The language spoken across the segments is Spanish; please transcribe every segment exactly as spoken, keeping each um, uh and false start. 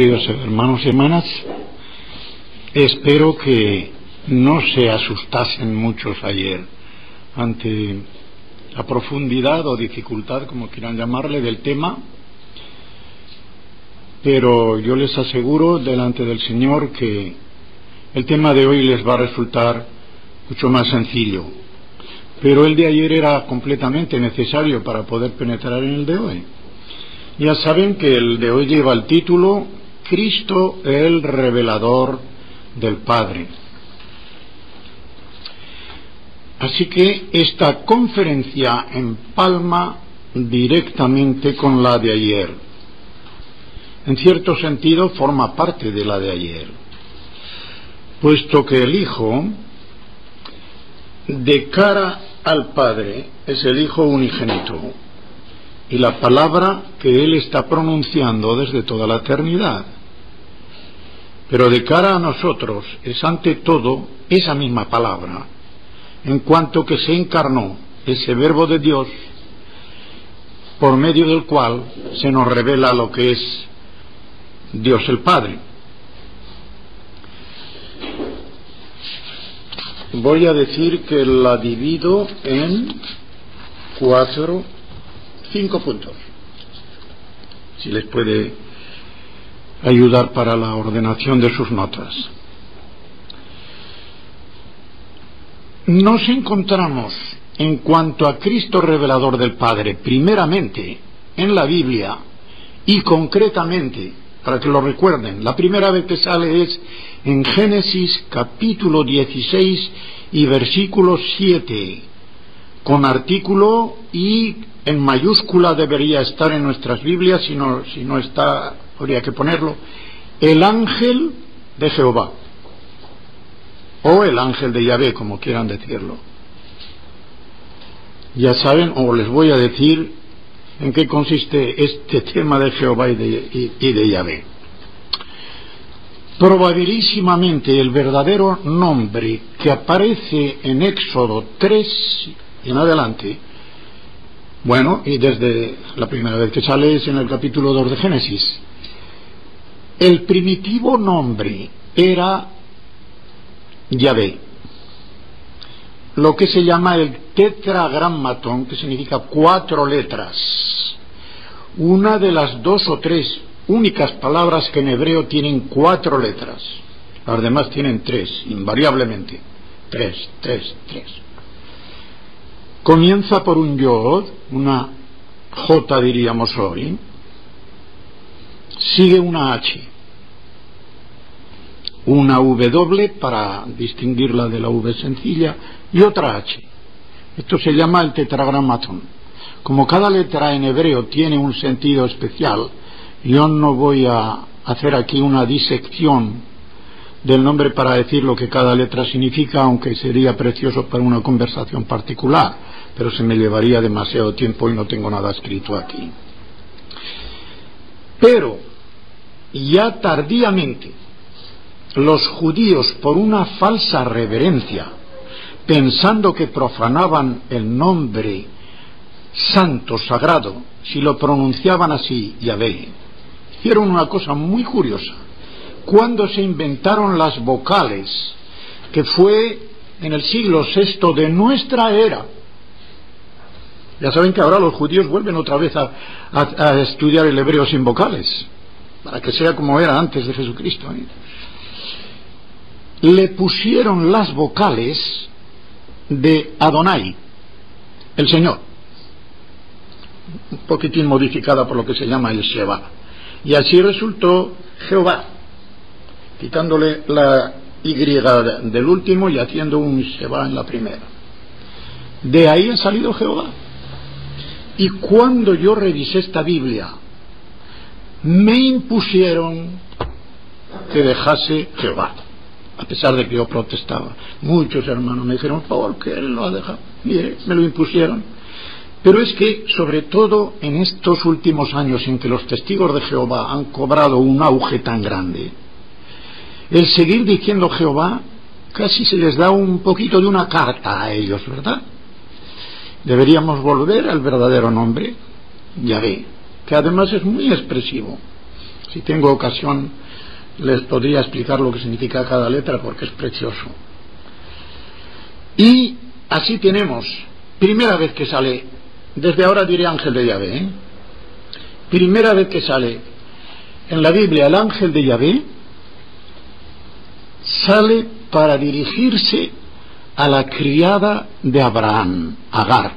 Queridos hermanos y hermanas, espero que no se asustasen muchos ayer ante la profundidad o dificultad, como quieran llamarle, del tema, pero yo les aseguro delante del Señor que el tema de hoy les va a resultar mucho más sencillo, pero el de ayer era completamente necesario para poder penetrar en el de hoy. Ya saben que el de hoy lleva el título Cristo el revelador del Padre. Así que esta conferencia empalma directamente con la de ayer. En cierto sentido forma parte de la de ayer, puesto que el Hijo, de cara al Padre, es el Hijo unigénito y la palabra que Él está pronunciando desde toda la eternidad. Pero de cara a nosotros es ante todo esa misma palabra, en cuanto que se encarnó ese Verbo de Dios, por medio del cual se nos revela lo que es Dios el Padre. Voy a decir que la divido en cuatro, cinco puntos, si les puede ayudar para la ordenación de sus notas. Nos encontramos, en cuanto a Cristo revelador del Padre, primeramente en la Biblia y concretamente, para que lo recuerden, la primera vez que sale es en Génesis capítulo dieciséis y versículo siete, con artículo y en mayúscula debería estar en nuestras Biblias, si no, si no está, habría que ponerlo, el ángel de Jehová, o el ángel de Yahvé, como quieran decirlo. Ya saben, o les voy a decir en qué consiste este tema de Jehová y de, y, y de Yahvé. Probabilísimamente el verdadero nombre que aparece en Éxodo tres en adelante, bueno, y desde la primera vez que sale es en el capítulo dos de Génesis, el primitivo nombre era Yahvé, lo que se llama el tetragrammatón, que significa cuatro letras, una de las dos o tres únicas palabras que en hebreo tienen cuatro letras. Las demás tienen tres, invariablemente. Tres, tres, tres. Comienza por un yod, una J diríamos hoy, sigue una H, una W para distinguirla de la V sencilla y otra H. Esto se llama el tetragrammatón. Como cada letra en hebreo tiene un sentido especial, yo no voy a hacer aquí una disección del nombre para decir lo que cada letra significa, aunque sería precioso para una conversación particular, pero se me llevaría demasiado tiempo y no tengo nada escrito aquí. Pero ya tardíamente los judíos, por una falsa reverencia, pensando que profanaban el nombre santo, sagrado, si lo pronunciaban así, Yahvé, hicieron una cosa muy curiosa. Cuando se inventaron las vocales, que fue en el siglo sexto de nuestra era, ya saben que ahora los judíos vuelven otra vez a, a, a estudiar el hebreo sin vocales, para que sea como era antes de Jesucristo, ¿eh? Le pusieron las vocales de Adonai, el Señor, un poquitín modificada por lo que se llama el Sheba, y así resultó Jehová, quitándole la Y del último y haciendo un Sheba en la primera. De ahí ha salido Jehová. Y cuando yo revisé esta Biblia, me impusieron que dejase Jehová, a pesar de que yo protestaba. Muchos hermanos me dijeron, ¿por qué él lo ha dejado? Mire, me lo impusieron. Pero es que, sobre todo en estos últimos años en que los testigos de Jehová han cobrado un auge tan grande, el seguir diciendo Jehová casi se les da un poquito de una carta a ellos, ¿verdad? Deberíamos volver al verdadero nombre, Yahvé, que además es muy expresivo. Si tengo ocasión, les podría explicar lo que significa cada letra porque es precioso. Y así tenemos, primera vez que sale, desde ahora diré ángel de Yahvé, ¿eh? Primera vez que sale en la Biblia el ángel de Yahvé, sale para dirigirse a la criada de Abraham, Agar.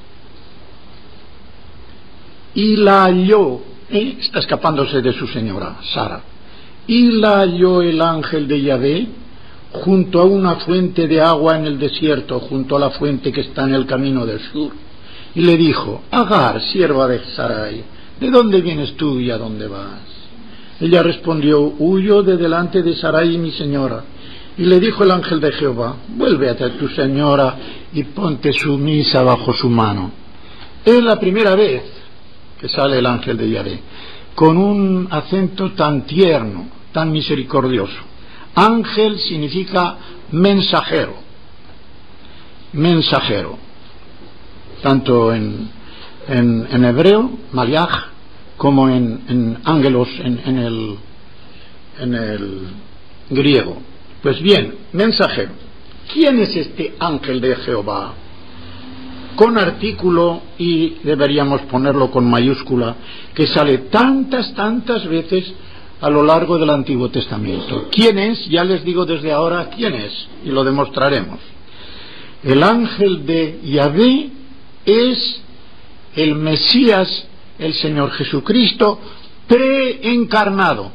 Y la halló, ¿eh? Está escapándose de su señora, Sara. Y la halló el ángel de Yahvé junto a una fuente de agua en el desierto, junto a la fuente que está en el camino del sur. Y le dijo: Agar, sierva de Sarai, ¿de dónde vienes tú y a dónde vas? Ella respondió: huyo de delante de Sarai, mi señora. Y le dijo el ángel de Jehová: vuélvete a tu señora y ponte sumisa bajo su mano. Es la primera vez que sale el ángel de Yahvé, con un acento tan tierno, tan misericordioso. Ángel significa mensajero, mensajero, tanto en, en, en hebreo, maliach, como en, en ángelos, en, en, el, en el griego. Pues bien, mensajero. ¿Quién es este ángel de Jehová? Con artículo, y deberíamos ponerlo con mayúscula, que sale tantas, tantas veces a lo largo del Antiguo Testamento. ¿Quién es? Ya les digo desde ahora quién es, y lo demostraremos. El ángel de Yahvé es el Mesías, el Señor Jesucristo, preencarnado.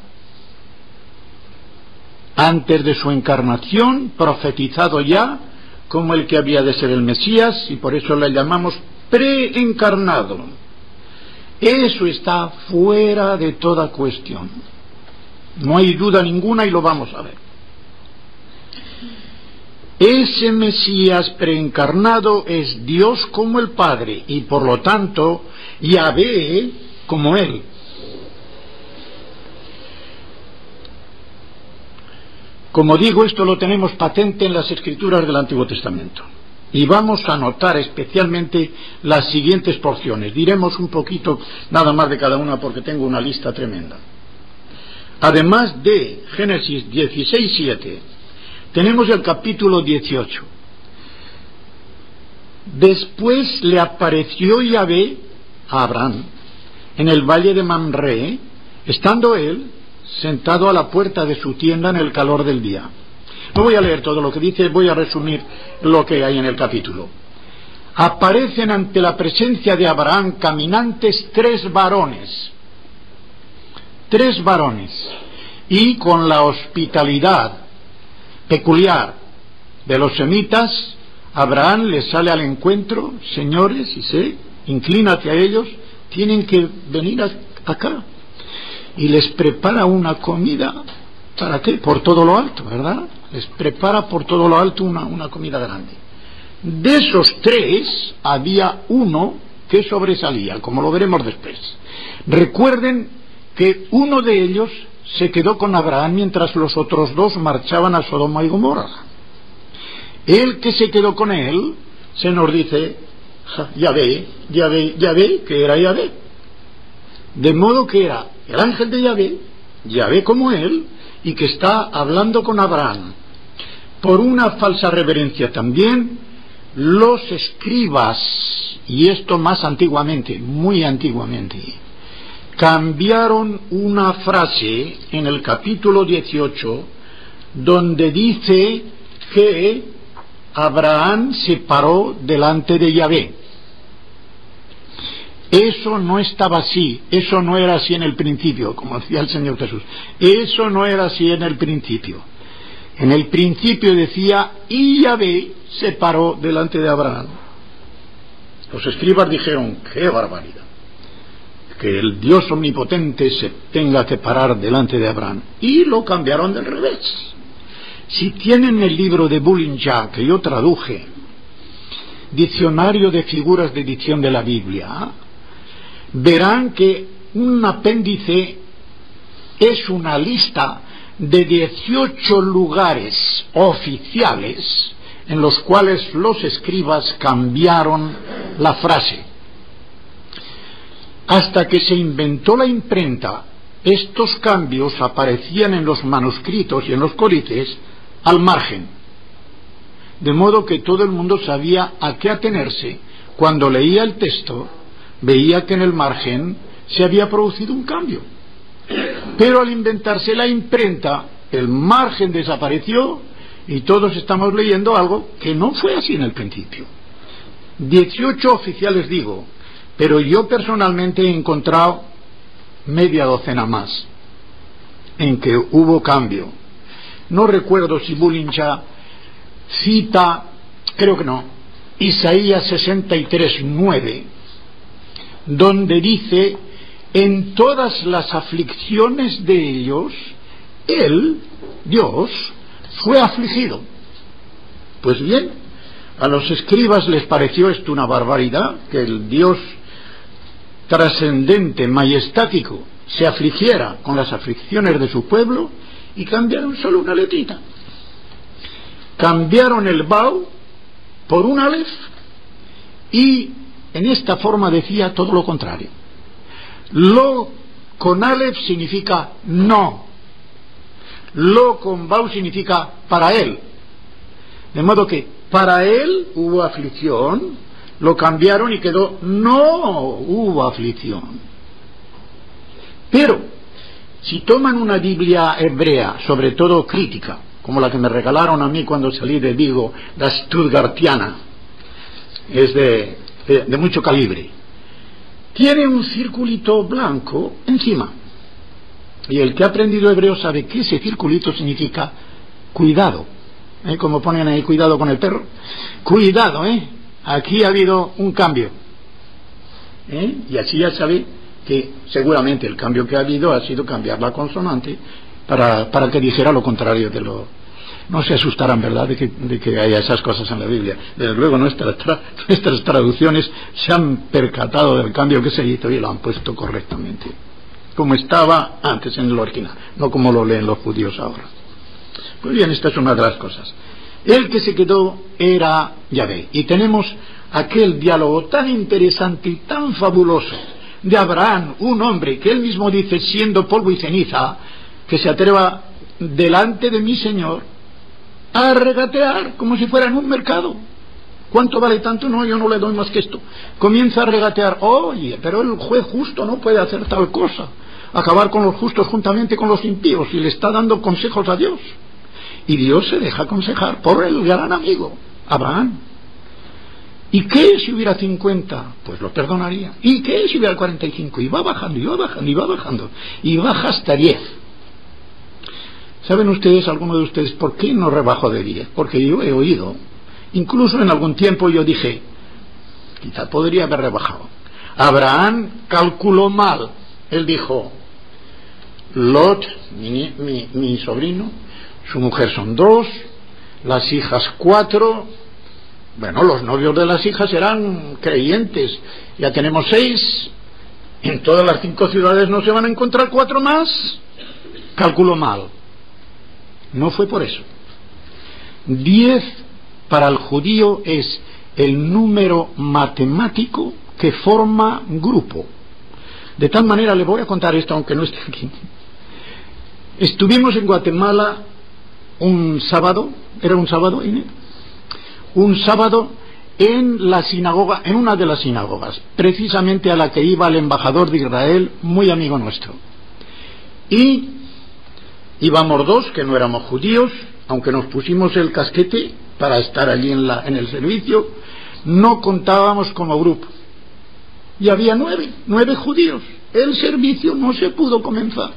Antes de su encarnación, profetizado ya como el que había de ser el Mesías, y por eso le llamamos preencarnado. Eso está fuera de toda cuestión. No hay duda ninguna y lo vamos a ver. Ese Mesías preencarnado es Dios como el Padre y por lo tanto Yahvé como Él. Como digo, esto lo tenemos patente en las Escrituras del Antiguo Testamento. Y vamos a notar especialmente las siguientes porciones. Diremos un poquito nada más de cada una porque tengo una lista tremenda. Además de Génesis dieciséis siete, tenemos el capítulo dieciocho. Después le apareció Yahvé a Abraham en el valle de Mamre, estando él sentado a la puerta de su tienda en el calor del día. No voy a leer todo lo que dice, voy a resumir lo que hay en el capítulo. Aparecen ante la presencia de Abraham caminantes tres varones, tres varones, y con la hospitalidad peculiar de los semitas, Abraham les sale al encuentro: señores, y sé, inclínate a ellos, tienen que venir a, acá. Y les prepara una comida, ¿para qué? Por todo lo alto, ¿verdad? Les prepara por todo lo alto una, una comida grande. De esos tres, había uno que sobresalía, como lo veremos después. Recuerden que uno de ellos se quedó con Abraham mientras los otros dos marchaban a Sodoma y Gomorra. El que se quedó con él, se nos dice, Yahvé, Yahvé, Yahvé, que era Yahvé. De modo que era el ángel de Yahvé, Yahvé como él, y que está hablando con Abraham. Por una falsa reverencia también, los escribas, y esto más antiguamente, muy antiguamente, cambiaron una frase en el capítulo dieciocho, donde dice que Abraham se paró delante de Yahvé. Eso no estaba así, eso no era así en el principio, como decía el Señor Jesús. Eso no era así en el principio. En el principio decía, y Yahvé se paró delante de Abraham. Los escribas dijeron, qué barbaridad, que el Dios omnipotente se tenga que parar delante de Abraham. Y lo cambiaron del revés. Si tienen el libro de Bullinger, que yo traduje, Diccionario de Figuras de Edición de la Biblia, verán que un apéndice es una lista de dieciocho lugares oficiales en los cuales los escribas cambiaron la frase. Hasta que se inventó la imprenta estos cambios aparecían en los manuscritos y en los códices al margen, de modo que todo el mundo sabía a qué atenerse. Cuando leía el texto, veía que en el margen se había producido un cambio. Pero al inventarse la imprenta, el margen desapareció y todos estamos leyendo algo que no fue así en el principio. Dieciocho oficiales digo, pero yo personalmente he encontrado media docena más en que hubo cambio. No recuerdo si Bullinger cita, creo que no, Isaías sesenta y tres, nueve, donde dice: en todas las aflicciones de ellos, Él, Dios, fue afligido. Pues bien, a los escribas les pareció esto una barbaridad, que el Dios trascendente, majestático, se afligiera con las aflicciones de su pueblo, y cambiaron solo una letrita. Cambiaron el Bau por un Aleph, y en esta forma decía todo lo contrario. Lo con Aleph significa no, lo con Bau significa para él, de modo que para él hubo aflicción, lo cambiaron y quedó no hubo aflicción. Pero si toman una Biblia hebrea, sobre todo crítica, como la que me regalaron a mí cuando salí de Vigo, la Stuttgartiana, es de, de, de mucho calibre, tiene un circulito blanco encima, y el que ha aprendido hebreo sabe que ese circulito significa cuidado, ¿eh? Como ponen ahí cuidado con el perro, cuidado, ¿eh? Aquí ha habido un cambio, ¿eh? Y así ya sabe que seguramente el cambio que ha habido ha sido cambiar la consonante para, para que dijera lo contrario de lo... No se asustarán, ¿verdad?, de que, de que haya esas cosas en la Biblia. Desde luego nuestras, tra nuestras traducciones se han percatado del cambio que se hizo y lo han puesto correctamente, como estaba antes en el original, no como lo leen los judíos ahora. Pues bien, esta es una de las cosas. El que se quedó era Yahvé. Y tenemos aquel diálogo tan interesante y tan fabuloso de Abraham, un hombre que él mismo dice, siendo polvo y ceniza, que se atreva delante de mi Señor a regatear como si fuera en un mercado. ¿Cuánto vale tanto? No, yo no le doy más que esto. Comienza a regatear. Oye, pero el juez justo no puede hacer tal cosa, acabar con los justos juntamente con los impíos, y le está dando consejos a Dios. Y Dios se deja aconsejar por el gran amigo Abraham. ¿Y qué si hubiera cincuenta? Pues lo perdonaría. ¿Y qué si hubiera cuarenta y cinco? Y va bajando, y va bajando, y va bajando, y baja hasta diez. ¿Saben ustedes, alguno de ustedes, por qué no rebajo de diez? Porque yo he oído, incluso en algún tiempo yo dije, quizá podría haber rebajado. Abraham calculó mal. Él dijo, Lot, mi, mi, mi sobrino, su mujer son dos, las hijas cuatro. Bueno, los novios de las hijas eran creyentes, ya tenemos seis, en todas las cinco ciudades no se van a encontrar cuatro más. Calculó mal. No fue por eso. Diez para el judío es el número matemático que forma grupo. De tal manera, le voy a contar esto aunque no esté aquí. Estuvimos en Guatemala un sábado, ¿era un sábado, Inés? Un sábado en la sinagoga, en una de las sinagogas, precisamente a la que iba el embajador de Israel, muy amigo nuestro. Y íbamos dos que no éramos judíos, aunque nos pusimos el casquete para estar allí en, la, en el servicio, no contábamos como grupo. Y había nueve, nueve judíos. El servicio no se pudo comenzar.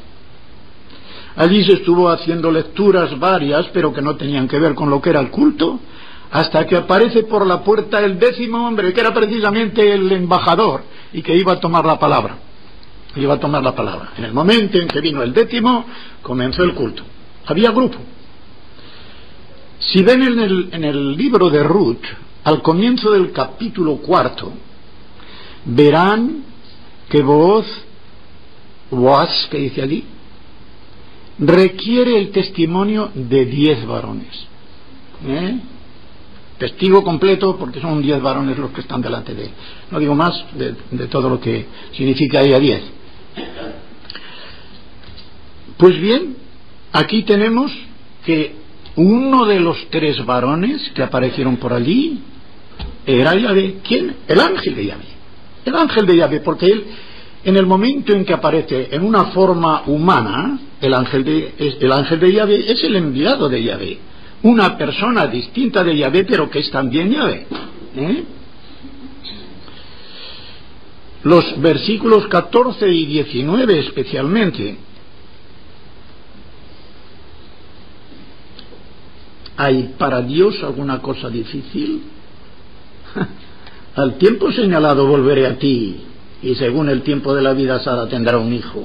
Allí se estuvo haciendo lecturas varias, pero que no tenían que ver con lo que era el culto, hasta que aparece por la puerta el décimo hombre, que era precisamente el embajador, y que iba a tomar la palabra. Iba a tomar la palabra. En el momento en que vino el décimo, comenzó el culto. Había grupo. Si ven en el, en el libro de Ruth, al comienzo del capítulo cuarto, verán que Booz, Boaz, que dice allí, requiere el testimonio de diez varones. ¿Eh? Testigo completo, porque son diez varones los que están delante de él. No digo más de, de todo lo que significa ella diez. Pues bien, aquí tenemos que uno de los tres varones que aparecieron por allí era Yahvé. ¿Quién? El ángel de Yahvé. El ángel de Yahvé, porque él, en el momento en que aparece en una forma humana, el ángel de, el ángel de Yahvé es el enviado de Yahvé. Una persona distinta de Yahvé, pero que es también Yahvé. ¿Eh? Los versículos catorce y diecinueve especialmente. ¿Hay para Dios alguna cosa difícil? Al tiempo señalado volveré a ti, y según el tiempo de la vida Sara tendrá un hijo.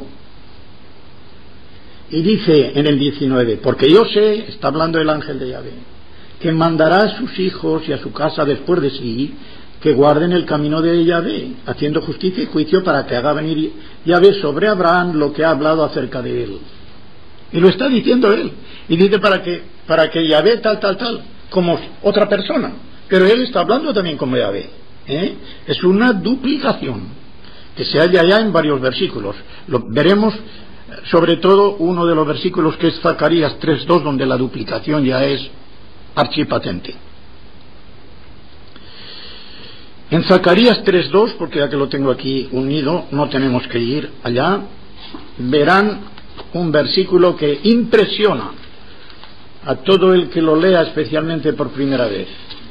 Y dice en el diecinueve, porque yo sé, está hablando el ángel de Yahvé, que mandará a sus hijos y a su casa después de sí, que guarden el camino de Yahvé, haciendo justicia y juicio para que haga venir Yahvé sobre Abraham lo que ha hablado acerca de él. Y lo está diciendo él. Y dice para que, para que Yahvé tal, tal, tal, como otra persona. Pero él está hablando también como Yahvé. ¿eh? Es una duplicación que se halla ya en varios versículos. Lo veremos sobre todo uno de los versículos que es Zacarías tres dos, donde la duplicación ya es archipatente. En Zacarías tres dos, porque ya que lo tengo aquí unido, no tenemos que ir allá, verán un versículo que impresiona a todo el que lo lea, especialmente por primera vez.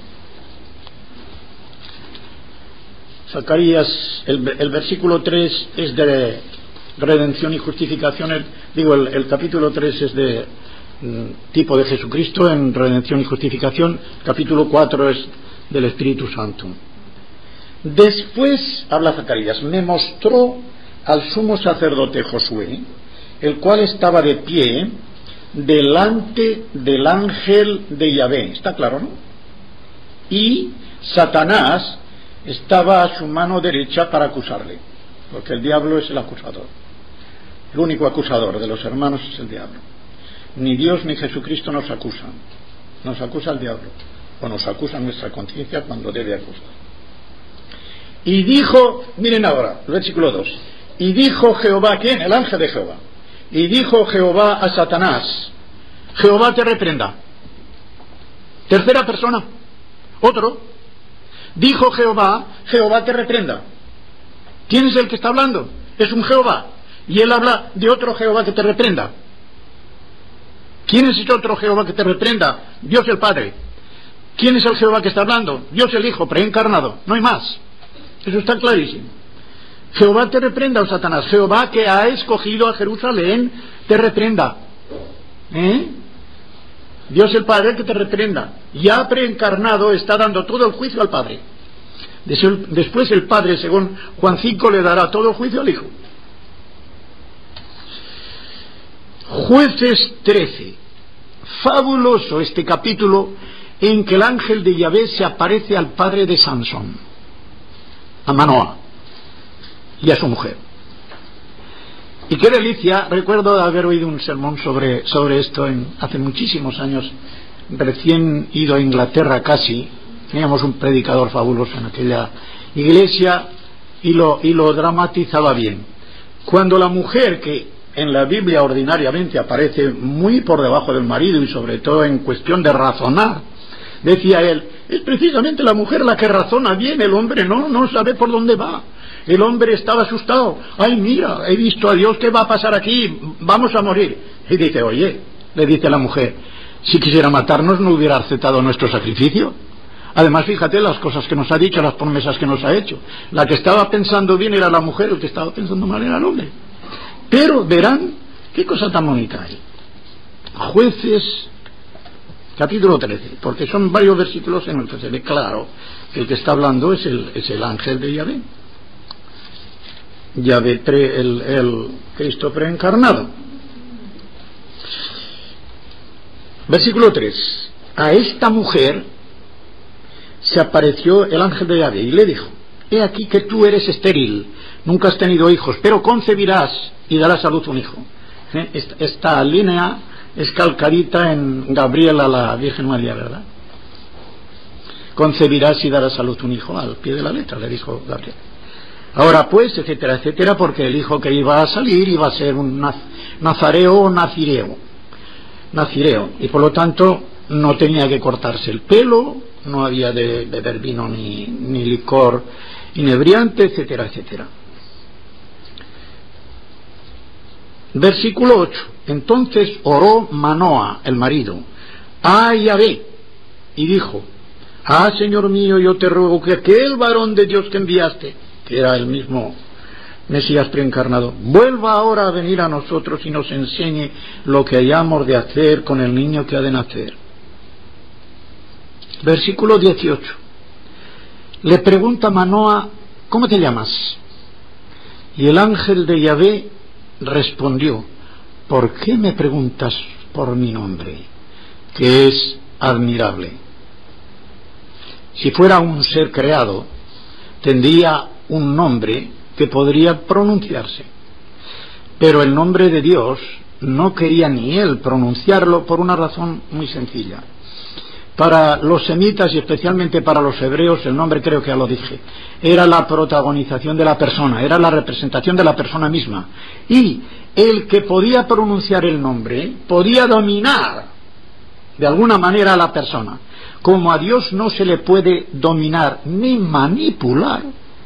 Zacarías, el, el versículo tres es de redención y justificación, el, digo, el, el capítulo tres es de mm, tipo de Jesucristo en redención y justificación, capítulo cuatro es del Espíritu Santo. Después, habla Zacarías, me mostró al sumo sacerdote Josué, el cual estaba de pie delante del ángel de Yahvé. ¿Está claro, no? Y Satanás estaba a su mano derecha para acusarle, porque el diablo es el acusador. El único acusador de los hermanos es el diablo. Ni Dios ni Jesucristo nos acusan. Nos acusa el diablo, o nos acusa nuestra conciencia cuando debe acusar. Y dijo, miren ahora, el versículo dos, y dijo Jehová, ¿quién? El ángel de Jehová. Y dijo Jehová a Satanás, Jehová te reprenda. Tercera persona, otro. Dijo Jehová, Jehová te reprenda. ¿Quién es el que está hablando? Es un Jehová. Y él habla de otro Jehová que te reprenda. ¿Quién es ese otro Jehová que te reprenda? Dios el Padre. ¿Quién es el Jehová que está hablando? Dios el Hijo, preencarnado. No hay más. Eso está clarísimo. Jehová te reprenda, oh Satanás. Jehová que ha escogido a Jerusalén te reprenda. ¿Eh? Dios el Padre que te reprenda. Ya preencarnado está dando todo el juicio al Padre. Después el Padre, según Juan cinco, le dará todo el juicio al Hijo. Jueces trece. Fabuloso este capítulo en que el ángel de Yahvé se aparece al padre de Sansón, a Manoah y a su mujer. Y qué delicia. Recuerdo haber oído un sermón sobre, sobre esto en, hace muchísimos años, recién ido a Inglaterra casi. Teníamos un predicador fabuloso en aquella iglesia y lo, y lo dramatizaba bien. Cuando la mujer, que en la Biblia ordinariamente aparece muy por debajo del marido y sobre todo en cuestión de razonar, decía él, es precisamente la mujer la que razona bien, el hombre no, no sabe por dónde va. El hombre estaba asustado. Ay, mira, he visto a Dios, ¿qué va a pasar aquí? Vamos a morir. Y dice, oye, le dice la mujer, si quisiera matarnos no hubiera aceptado nuestro sacrificio. Además, fíjate las cosas que nos ha dicho, las promesas que nos ha hecho. La que estaba pensando bien era la mujer, el que estaba pensando mal era el hombre. Pero verán qué cosa tan bonita hay. Jueces capítulo trece, porque son varios versículos en los que se ve claro que el que está hablando es el, es el ángel de Yahvé. Yahvé, pre, el, el Cristo preencarnado. Versículo tres. A esta mujer se apareció el ángel de Yahvé y le dijo, he aquí que tú eres estéril, nunca has tenido hijos, pero concebirás y darás a luz un hijo. ¿Eh? Esta, esta línea es calcarita en Gabriel a la Virgen María, ¿verdad? Concebirás y darás a luz un hijo, al pie de la letra, le dijo Gabriel. Ahora pues, etcétera, etcétera, porque el hijo que iba a salir iba a ser un nazareo o nacireo, nacireo, y por lo tanto no tenía que cortarse el pelo, no había de beber vino ni, ni licor inebriante, etcétera, etcétera. Versículo ocho. Entonces oró Manoa, el marido, a Yahvé, y dijo: ah, Señor mío, yo te ruego que aquel varón de Dios que enviaste, que era el mismo Mesías preencarnado, vuelva ahora a venir a nosotros y nos enseñe lo que hayamos de hacer con el niño que ha de nacer. Versículo dieciocho. Le pregunta Manoa: ¿cómo te llamas? Y el ángel de Yahvé respondió: ¿por qué me preguntas por mi nombre, que es admirable? Si fuera un ser creado, tendría un nombre que podría pronunciarse, pero el nombre de Dios no quería ni él pronunciarlo por una razón muy sencilla. Para los semitas y especialmente para los hebreos, el nombre, creo que ya lo dije, era la protagonización de la persona, era la representación de la persona misma, y el que podía pronunciar el nombre podía dominar de alguna manera a la persona. Como a Dios no se le puede dominar ni manipular,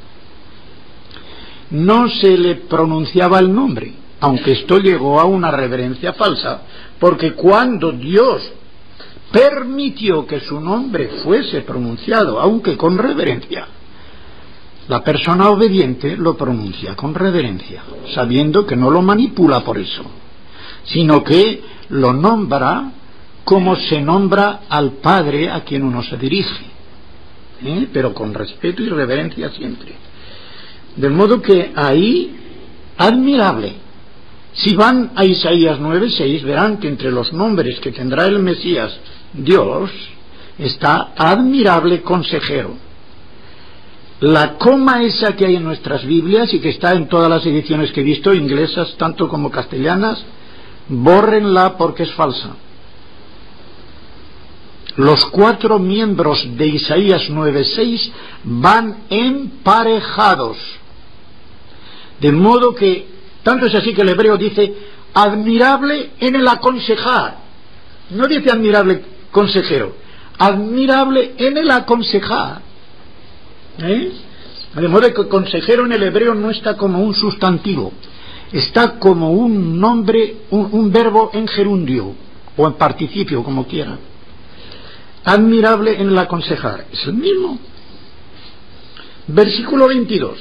no se le pronunciaba el nombre, aunque esto llegó a una reverencia falsa, porque cuando Dios permitió que su nombre fuese pronunciado, aunque con reverencia, la persona obediente lo pronuncia con reverencia, sabiendo que no lo manipula por eso, sino que lo nombra como se nombra al Padre a quien uno se dirige, ¿eh? pero con respeto y reverencia siempre. De modo que ahí, admirable. Si van a Isaías nueve seis, verán que entre los nombres que tendrá el Mesías Dios está admirable consejero. La coma esa que hay en nuestras Biblias y que está en todas las ediciones que he visto, inglesas tanto como castellanas, bórrenla porque es falsa. Los cuatro miembros de Isaías nueve seis van emparejados, de modo que tanto es así que el hebreo dice admirable en el aconsejar, no dice admirable consejero, admirable en el aconsejar, ¿eh? De modo que consejero en el hebreo no está como un sustantivo, está como un nombre, un, un verbo en gerundio o en participio, como quiera. Admirable en el aconsejar, es el mismo. Versículo veintidós.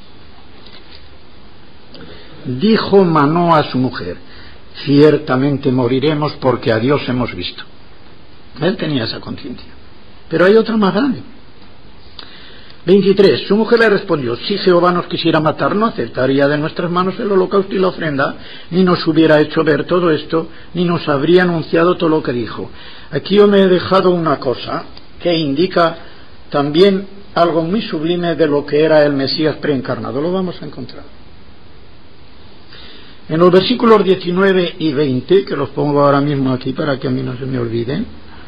Dijo Manoa a su mujer: ciertamente moriremos porque a Dios hemos visto. Él tenía esa conciencia, pero hay otra más grande. veintitrés. Su mujer le respondió: si Jehová nos quisiera matar, no aceptaría de nuestras manos el holocausto y la ofrenda, ni nos hubiera hecho ver todo esto, ni nos habría anunciado todo lo que dijo. Aquí yo me he dejado una cosa que indica también algo muy sublime de lo que era el Mesías preencarnado. Lo vamos a encontrar en los versículos diecinueve y veinte, que los pongo ahora mismo aquí para que a mí no se me olviden.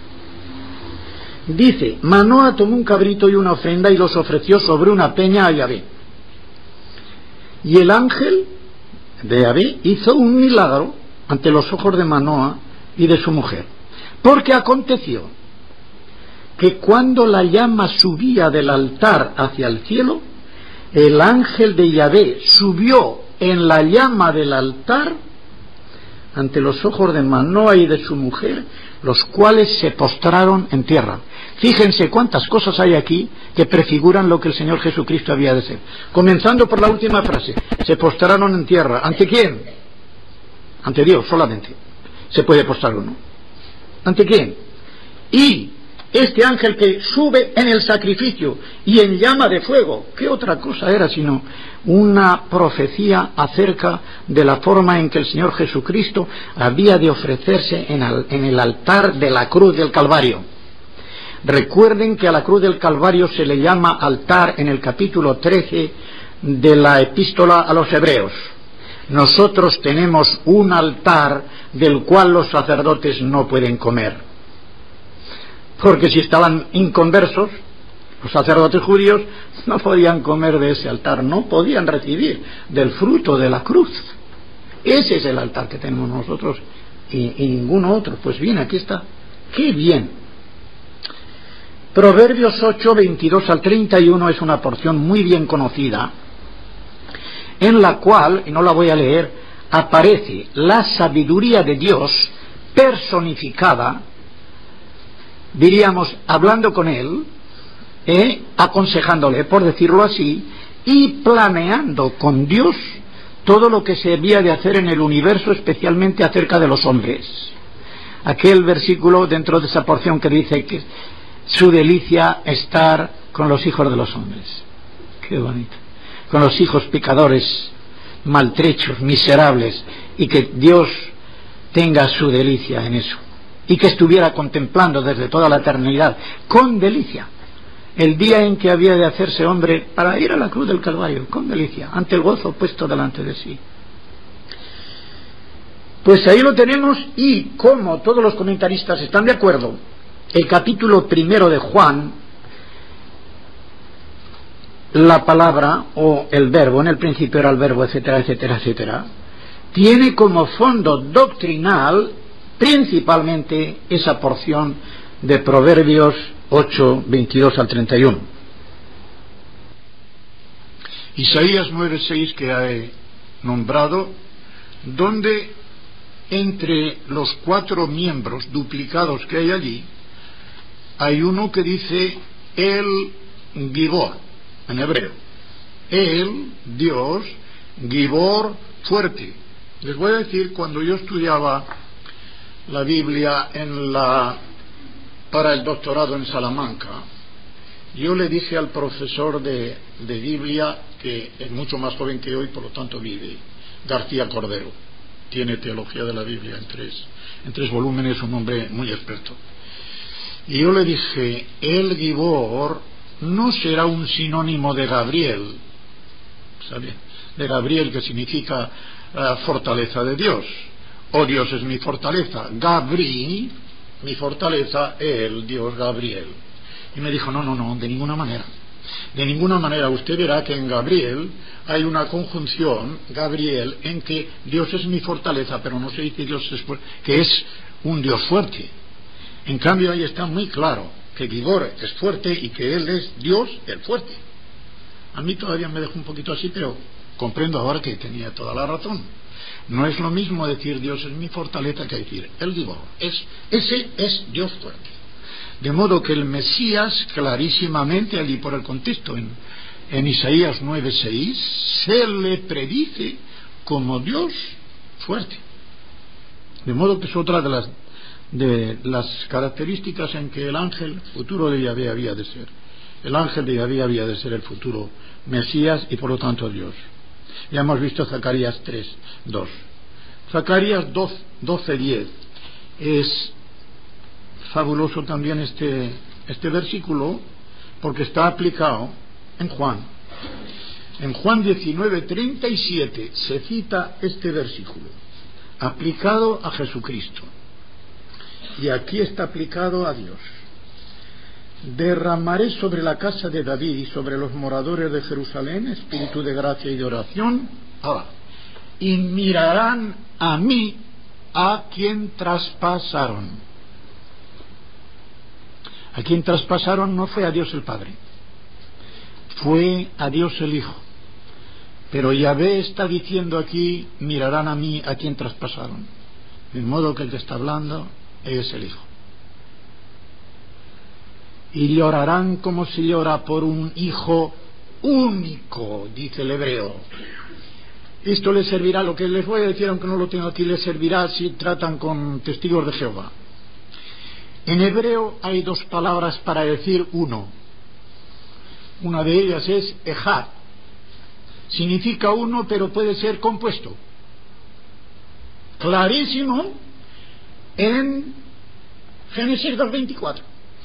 Dice: Manoa tomó un cabrito y una ofrenda y los ofreció sobre una peña a Yahvé. Y el ángel de Yahvé hizo un milagro ante los ojos de Manoa y de su mujer, porque aconteció que cuando la llama subía del altar hacia el cielo, el ángel de Yahvé subió en la llama del altar ante los ojos de Manoa y de su mujer, los cuales se postraron en tierra. Fíjense cuántas cosas hay aquí que prefiguran lo que el Señor Jesucristo había de ser. Comenzando por la última frase: se postraron en tierra. ¿Ante quién? Ante Dios solamente se puede postrar uno. ¿Ante quién? Y este ángel que sube en el sacrificio y en llama de fuego, ¿qué otra cosa era sino una profecía acerca de la forma en que el Señor Jesucristo había de ofrecerse en, al, en el altar de la cruz del Calvario? Recuerden que a la cruz del Calvario se le llama altar en el capítulo trece de la epístola a los Hebreos. Nosotros tenemos un altar del cual los sacerdotes no pueden comer, porque si estaban inconversos, los sacerdotes judíos no podían comer de ese altar, no podían recibir del fruto de la cruz. Ese es el altar que tenemos nosotros y, y ninguno otro. Pues bien, aquí está. ¡Qué bien! Proverbios ocho, veintidós al treinta y uno es una porción muy bien conocida, en la cual, y no la voy a leer, aparece la sabiduría de Dios personificada, diríamos, hablando con él, eh, aconsejándole, por decirlo así, y planeando con Dios todo lo que se había de hacer en el universo, especialmente acerca de los hombres. Aquel versículo dentro de esa porción que dice que su delicia estar con los hijos de los hombres. Qué bonito. Con los hijos pecadores, maltrechos, miserables, y que Dios tenga su delicia en eso, y que estuviera contemplando desde toda la eternidad con delicia el día en que había de hacerse hombre para ir a la cruz del Calvario, con delicia, ante el gozo puesto delante de sí. Pues ahí lo tenemos, y como todos los comentaristas están de acuerdo, el capítulo primero de Juan, la palabra o el verbo, en el principio era el verbo, etcétera, etcétera, etcétera, tiene como fondo doctrinal principalmente esa porción de Proverbios ocho, veintidós al treinta y uno. Isaías nueve, seis, que he nombrado, donde entre los cuatro miembros duplicados que hay allí, hay uno que dice el Gibor, en hebreo. El, Dios, Gibor, fuerte. Les voy a decir, cuando yo estudiaba la Biblia en la, para el doctorado en Salamanca, yo le dije al profesor de, de Biblia, que es mucho más joven que hoy, por lo tanto vive, García Cordero, tiene teología de la Biblia en tres, en tres volúmenes, un hombre muy experto. Y yo le dije, el Gibor no será un sinónimo de Gabriel, ¿sabe? De Gabriel, que significa uh, fortaleza de Dios, o Dios es mi fortaleza. Gabri, mi fortaleza, el Dios Gabriel. Y me dijo, no, no, no, de ninguna manera. De ninguna manera. Usted verá que en Gabriel hay una conjunción, Gabriel, en que Dios es mi fortaleza, pero no se dice Dios es fuerte, que es un Dios fuerte. En cambio ahí está muy claro que Gibor es fuerte y que Él es Dios el fuerte. A mí todavía me dejó un poquito así, pero comprendo ahora que tenía toda la razón. No es lo mismo decir Dios es mi fortaleza que decir el Gibor. Es, ese es Dios fuerte. De modo que el Mesías, clarísimamente allí por el contexto, en, en Isaías nueve, seis, se le predice como Dios fuerte. De modo que es otra de las, de las características en que el ángel futuro de Yahvé había de ser. El ángel de Yahvé había de ser el futuro Mesías y por lo tanto Dios. Ya hemos visto Zacarías tres, dos. Zacarías doce, diez. Es fabuloso también este, este versículo, porque está aplicado en Juan. En Juan diecinueve, treinta y siete se cita este versículo, aplicado a Jesucristo. Y aquí está aplicado a Dios. Derramaré sobre la casa de David y sobre los moradores de Jerusalén espíritu de gracia y de oración. Ahora, y mirarán a mí a quien traspasaron. A quien traspasaron no fue a Dios el Padre, fue a Dios el Hijo. Pero Yahvé está diciendo aquí, mirarán a mí a quien traspasaron. De modo que el que está hablando es el Hijo. Y llorarán como se llora por un hijo único, dice el hebreo. Esto les servirá, lo que les voy a decir, aunque no lo tengo aquí, les servirá si tratan con testigos de Jehová. En hebreo hay dos palabras para decir uno. Una de ellas es ejad. Significa uno, pero puede ser compuesto. Clarísimo en Génesis dos veinticuatro.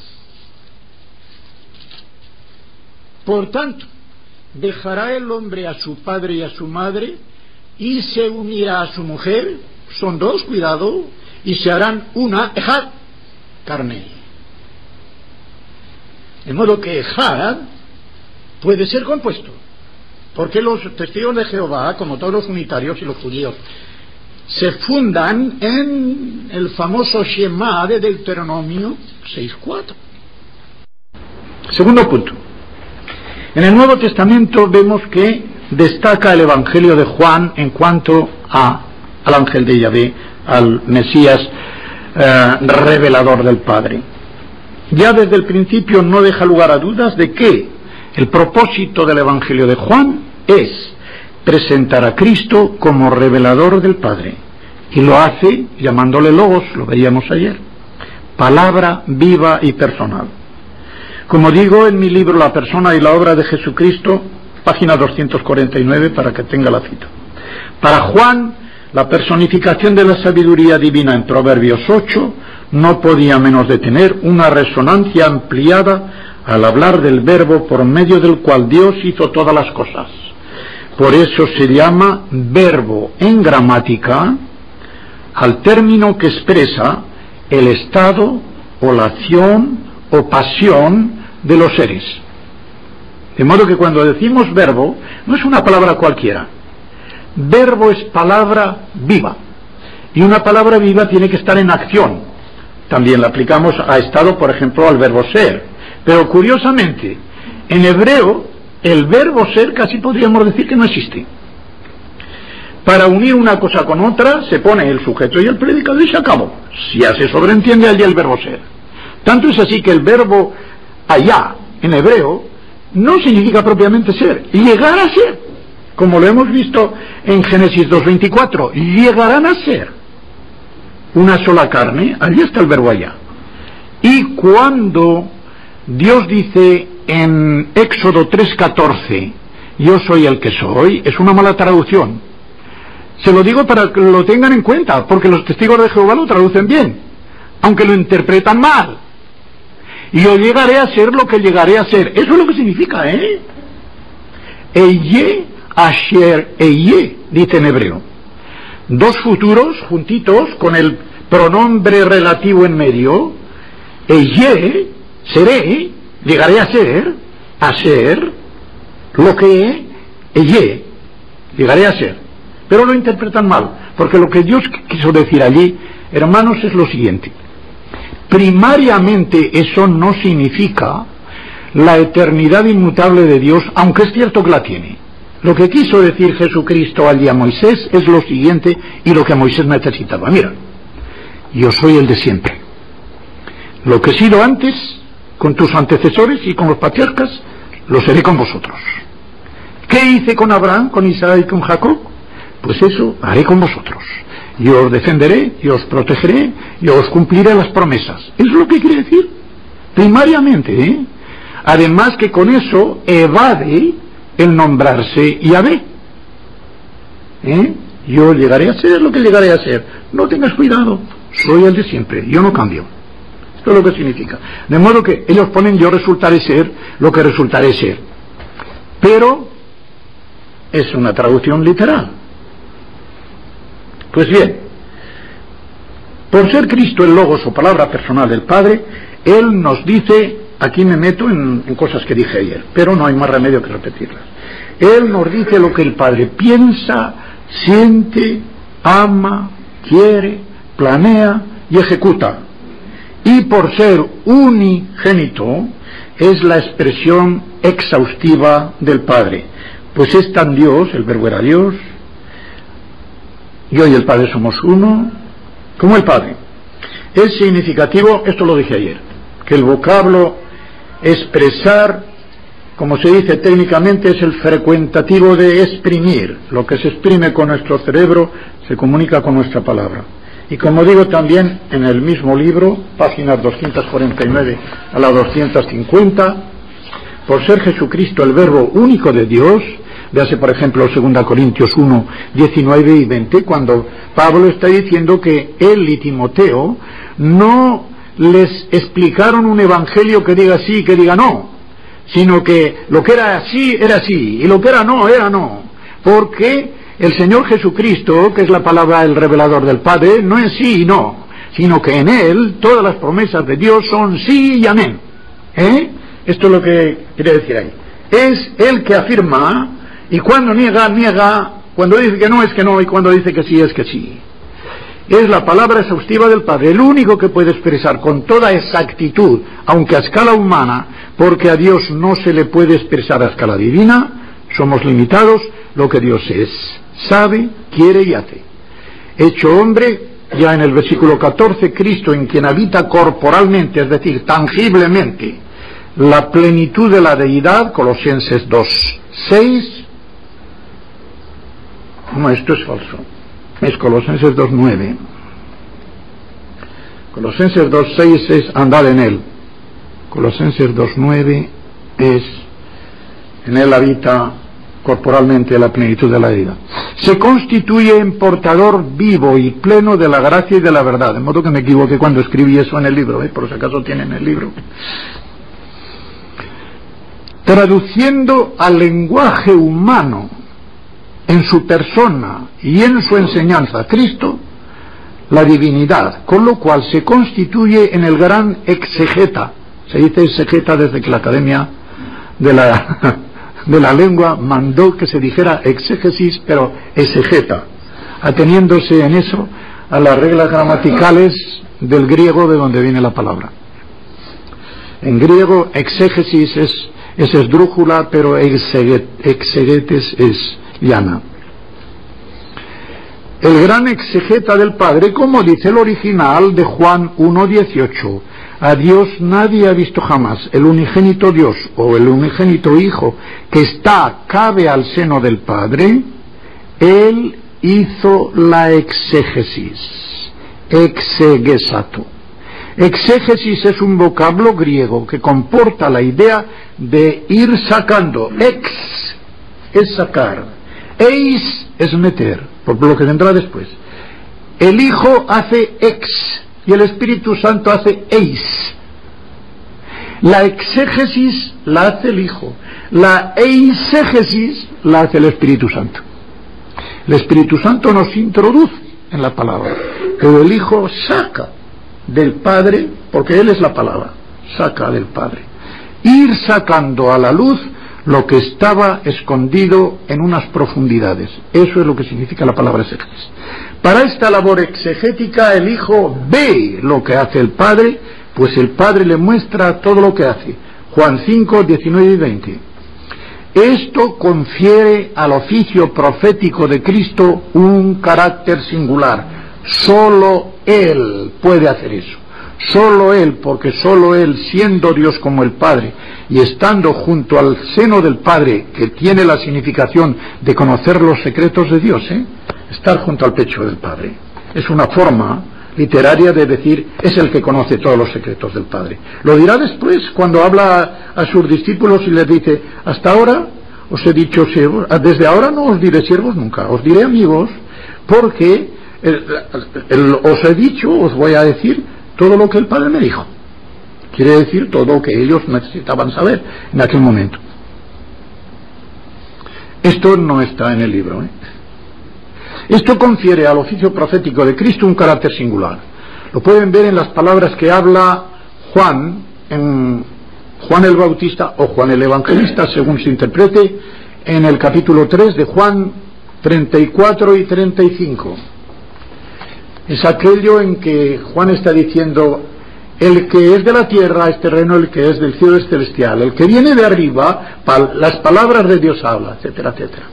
Por tanto, dejará el hombre a su padre y a su madre y se unirá a su mujer, son dos, cuidado, y se harán una ejad, carne. De modo que ejad puede ser compuesto, porque los testigos de Jehová, como todos los unitarios y los judíos se fundan en el famoso Shema de Deuteronomio seis cuatro. Segundo punto. En el Nuevo Testamento vemos que destaca el Evangelio de Juan en cuanto a, al ángel de Yahvé, al Mesías eh, revelador del Padre. Ya desde el principio no deja lugar a dudas de que el propósito del Evangelio de Juan es presentar a Cristo como revelador del Padre, y lo hace llamándole Logos, lo veíamos ayer, palabra viva y personal. Como digo en mi libro La persona y la obra de Jesucristo, página doscientos cuarenta y nueve, para que tenga la cita. Para Juan, la personificación de la sabiduría divina en Proverbios ocho no podía menos de tener una resonancia ampliada al hablar del verbo por medio del cual Dios hizo todas las cosas. Por eso se llama verbo en gramática al término que expresa el estado o la acción o pasión de los seres. De modo que cuando decimos verbo, no es una palabra cualquiera. Verbo es palabra viva. Y una palabra viva tiene que estar en acción. También la aplicamos a estado, por ejemplo, al verbo ser. Pero curiosamente, en hebreo, el verbo ser casi podríamos decir que no existe. Para unir una cosa con otra, se pone el sujeto y el predicado y se acabó. Ya se sobreentiende allí el verbo ser. Tanto es así que el verbo allá, en hebreo, no significa propiamente ser, llegar a ser, como lo hemos visto en Génesis dos veinticuatro, llegarán a ser una sola carne, allí está el verbo allá. Y cuando Dios dice en Éxodo tres catorce, yo soy el que soy, es una mala traducción. Se lo digo para que lo tengan en cuenta, porque los testigos de Jehová lo traducen bien, aunque lo interpretan mal. Y yo llegaré a ser lo que llegaré a ser. Eso es lo que significa, ¿eh? Eye, asher, eye, dice en hebreo. Dos futuros juntitos con el pronombre relativo en medio. Eye, seré, llegaré a ser, a ser, lo que eye, llegaré a ser. Pero lo interpretan mal, porque lo que Dios quiso decir allí, hermanos, es lo siguiente. Primariamente eso no significa la eternidad inmutable de Dios, aunque es cierto que la tiene. Lo que quiso decir Jesucristo allí a Moisés es lo siguiente, y lo que Moisés necesitaba. Mira, yo soy el de siempre. Lo que he sido antes con tus antecesores y con los patriarcas, lo seré con vosotros. ¿Qué hice con Abraham, con Isaac y con Jacob? Pues eso haré con vosotros. Yo os defenderé, yo os protegeré, yo os cumpliré las promesas. Eso es lo que quiere decir, primariamente, ¿eh? Además que con eso evade el nombrarse Yahvé. ¿Eh? Yo llegaré a ser lo que llegaré a ser. No tengas cuidado, soy el de siempre, yo no cambio. Esto es lo que significa. De modo que ellos ponen yo resultaré ser lo que resultaré ser. Pero es una traducción literal. Pues bien, por ser Cristo el Logos o palabra personal del Padre, Él nos dice, aquí me meto en, en cosas que dije ayer, pero no hay más remedio que repetirlas. Él nos dice lo que el Padre piensa, siente, ama, quiere, planea y ejecuta. Y por ser unigénito, es la expresión exhaustiva del Padre. Pues es tan Dios, el Verbo era Dios, yo y el Padre somos uno, como el Padre. Es significativo, esto lo dije ayer, que el vocablo expresar, como se dice técnicamente, es el frecuentativo de exprimir. Lo que se exprime con nuestro cerebro se comunica con nuestra palabra. Y como digo también en el mismo libro, páginas doscientos cuarenta y nueve a la doscientos cincuenta, por ser Jesucristo el Verbo único de Dios, véase por ejemplo dos Corintios uno, diecinueve y veinte, cuando Pablo está diciendo que él y Timoteo no les explicaron un evangelio que diga sí y que diga no, sino que lo que era sí era sí y lo que era no era no, porque el Señor Jesucristo, que es la palabra el revelador del Padre, no es sí y no, sino que en Él todas las promesas de Dios son sí y amén. ¿Eh? Esto es lo que quiere decir ahí. Es Él que afirma, y cuando niega, niega, cuando dice que no es que no, y cuando dice que sí es que sí. es la palabra exhaustiva del Padre, el único que puede expresar con toda exactitud, aunque a escala humana, porque a Dios no se le puede expresar a escala divina, somos limitados, lo que Dios es, sabe, quiere y hace. Hecho hombre, ya en el versículo catorce, Cristo, en quien habita corporalmente, es decir, tangiblemente, la plenitud de la deidad, Colosenses dos seis. No, esto es falso, es Colosenses dos nueve. Colosenses dos seis es andar en él. Colosenses dos nueve es en él habita corporalmente la plenitud de la deidad. Se constituye en portador vivo y pleno de la gracia y de la verdad. De modo que me equivoqué cuando escribí eso en el libro, ¿eh? Por si acaso tienen el libro. Traduciendo al lenguaje humano en su persona y en su enseñanza Cristo, la divinidad, con lo cual se constituye en el gran exegeta. Se dice exegeta desde que la Academia de la, de la Lengua mandó que se dijera exégesis, pero exegeta, ateniéndose en eso a las reglas gramaticales del griego de donde viene la palabra. En griego exégesis es, es esdrújula, pero exeget, exegetes es llana. El gran exegeta del Padre, como dice el original de Juan uno dieciocho, a Dios nadie ha visto jamás, el unigénito Dios o el unigénito Hijo que está, cabe al seno del Padre, Él hizo la exégesis, exegesato. Exégesis es un vocablo griego que comporta la idea de ir sacando. Ex es sacar, eis es meter, por lo que vendrá después. El Hijo hace ex y el Espíritu Santo hace eis. La exégesis la hace el Hijo, la eisegesis la hace el Espíritu Santo. El Espíritu Santo nos introduce en la palabra, pero el Hijo saca del Padre, porque Él es la palabra, saca del Padre. Ir sacando a la luz lo que estaba escondido en unas profundidades. Eso es lo que significa la palabra exégesis. Para esta labor exegética el Hijo ve lo que hace el Padre, pues el Padre le muestra todo lo que hace. Juan cinco, diecinueve y veinte. Esto confiere al oficio profético de Cristo un carácter singular. Solo Él puede hacer eso. Solo Él, porque solo Él, siendo Dios como el Padre y estando junto al seno del Padre, que tiene la significación de conocer los secretos de Dios, ¿eh? Estar junto al pecho del Padre es una forma literaria de decir es el que conoce todos los secretos del Padre. Lo dirá después cuando habla a sus discípulos y les dice: hasta ahora os he dicho siervos, desde ahora no os diré siervos nunca, os diré amigos, porque el, el, os he dicho, os voy a decir todo lo que el Padre me dijo. Quiere decir todo lo que ellos necesitaban saber en aquel momento. Esto no está en el libro, ¿eh? Esto confiere al oficio profético de Cristo un carácter singular. Lo pueden ver en las palabras que habla Juan, en Juan el Bautista o Juan el Evangelista, según se interprete, en el capítulo tres de Juan treinta y cuatro y treinta y cinco. Es aquello en que Juan está diciendo: el que es de la tierra es terreno, el que es del cielo es celestial, el que viene de arriba, las palabras de Dios habla, etcétera, etcétera.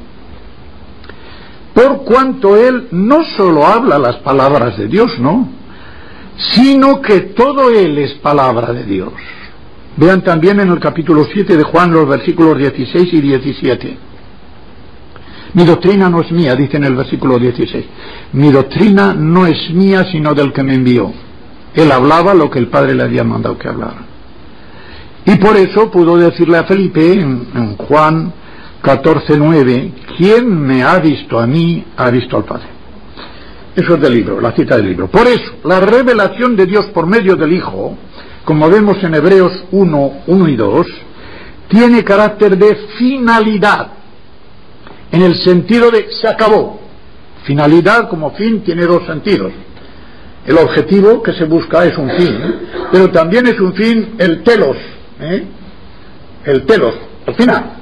Por cuanto él no solo habla las palabras de Dios, no, sino que todo él es palabra de Dios. Vean también en el capítulo siete de Juan los versículos dieciséis y diecisiete. Mi doctrina no es mía, dice en el versículo dieciséis. Mi doctrina no es mía, sino del que me envió. Él hablaba lo que el Padre le había mandado que hablara. Y por eso pudo decirle a Felipe en, en Juan catorce nueve: quien me ha visto a mí, ha visto al Padre. Eso es del libro, la cita del libro. Por eso, la revelación de Dios por medio del Hijo, como vemos en Hebreos uno, uno y dos, tiene carácter de finalidad, en el sentido de se acabó. Finalidad como fin tiene dos sentidos. El objetivo que se busca es un fin, ¿eh? Pero también es un fin el telos, ¿eh? El telos, al final.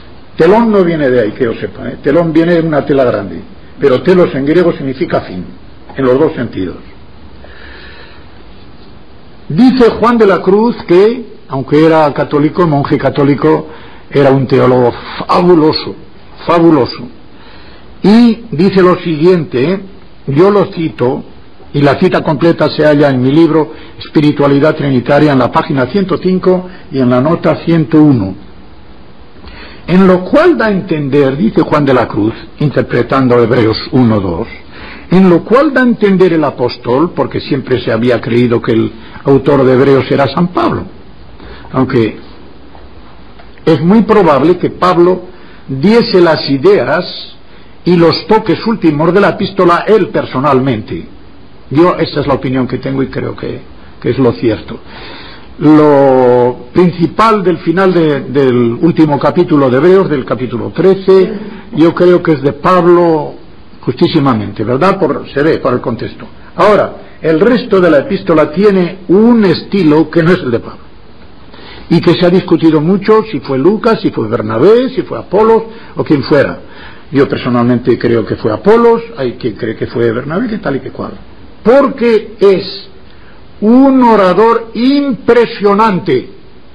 Telón no viene de ahí, que yo sepa, ¿eh? Telón viene de una tela grande, pero telos en griego significa fin. en los dos sentidos. Dice Juan de la Cruz que, aunque era católico, monje católico, era un teólogo fabuloso, fabuloso. Y dice lo siguiente, yo lo cito, y la cita completa se halla en mi libro Espiritualidad Trinitaria, en la página ciento cinco y en la nota ciento uno. En lo cual da a entender, dice Juan de la Cruz, interpretando Hebreos uno dos, en lo cual da a entender el apóstol, porque siempre se había creído que el autor de Hebreos era San Pablo, aunque es muy probable que Pablo diese las ideas y los toques últimos de la epístola él personalmente. Yo, esta es la opinión que tengo y creo que, que es lo cierto. Lo principal del final de, del último capítulo de Hebreos, del capítulo trece, yo creo que es de Pablo justísimamente, ¿verdad? Por, se ve por el contexto. Ahora, el resto de la epístola tiene un estilo que no es el de Pablo, y que se ha discutido mucho si fue Lucas, si fue Bernabé, si fue Apolos o quien fuera. Yo personalmente creo que fue Apolos, hay quien cree que fue Bernabé, que tal y que cual, porque es un orador impresionante.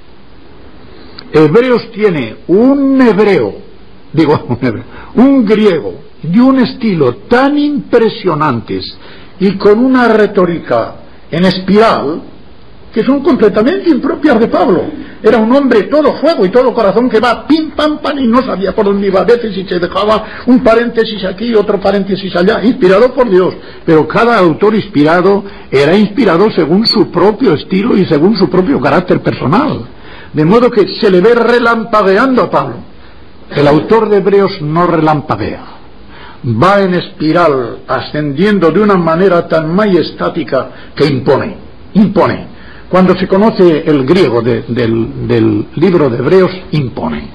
Hebreos tiene un hebreo, digo un hebreo, un griego de un estilo tan impresionantes y con una retórica en espiral que son completamente impropias de Pablo. Era un hombre todo fuego y todo corazón que va pim pam pam y no sabía por dónde iba a veces y se dejaba un paréntesis aquí y otro paréntesis allá, inspirado por Dios. Pero cada autor inspirado era inspirado según su propio estilo y según su propio carácter personal. De modo que se le ve relampagueando a Pablo. El autor de Hebreos no relampaguea. Va en espiral, ascendiendo de una manera tan majestática que impone, impone. Cuando se conoce el griego de, del, del libro de Hebreos, impone.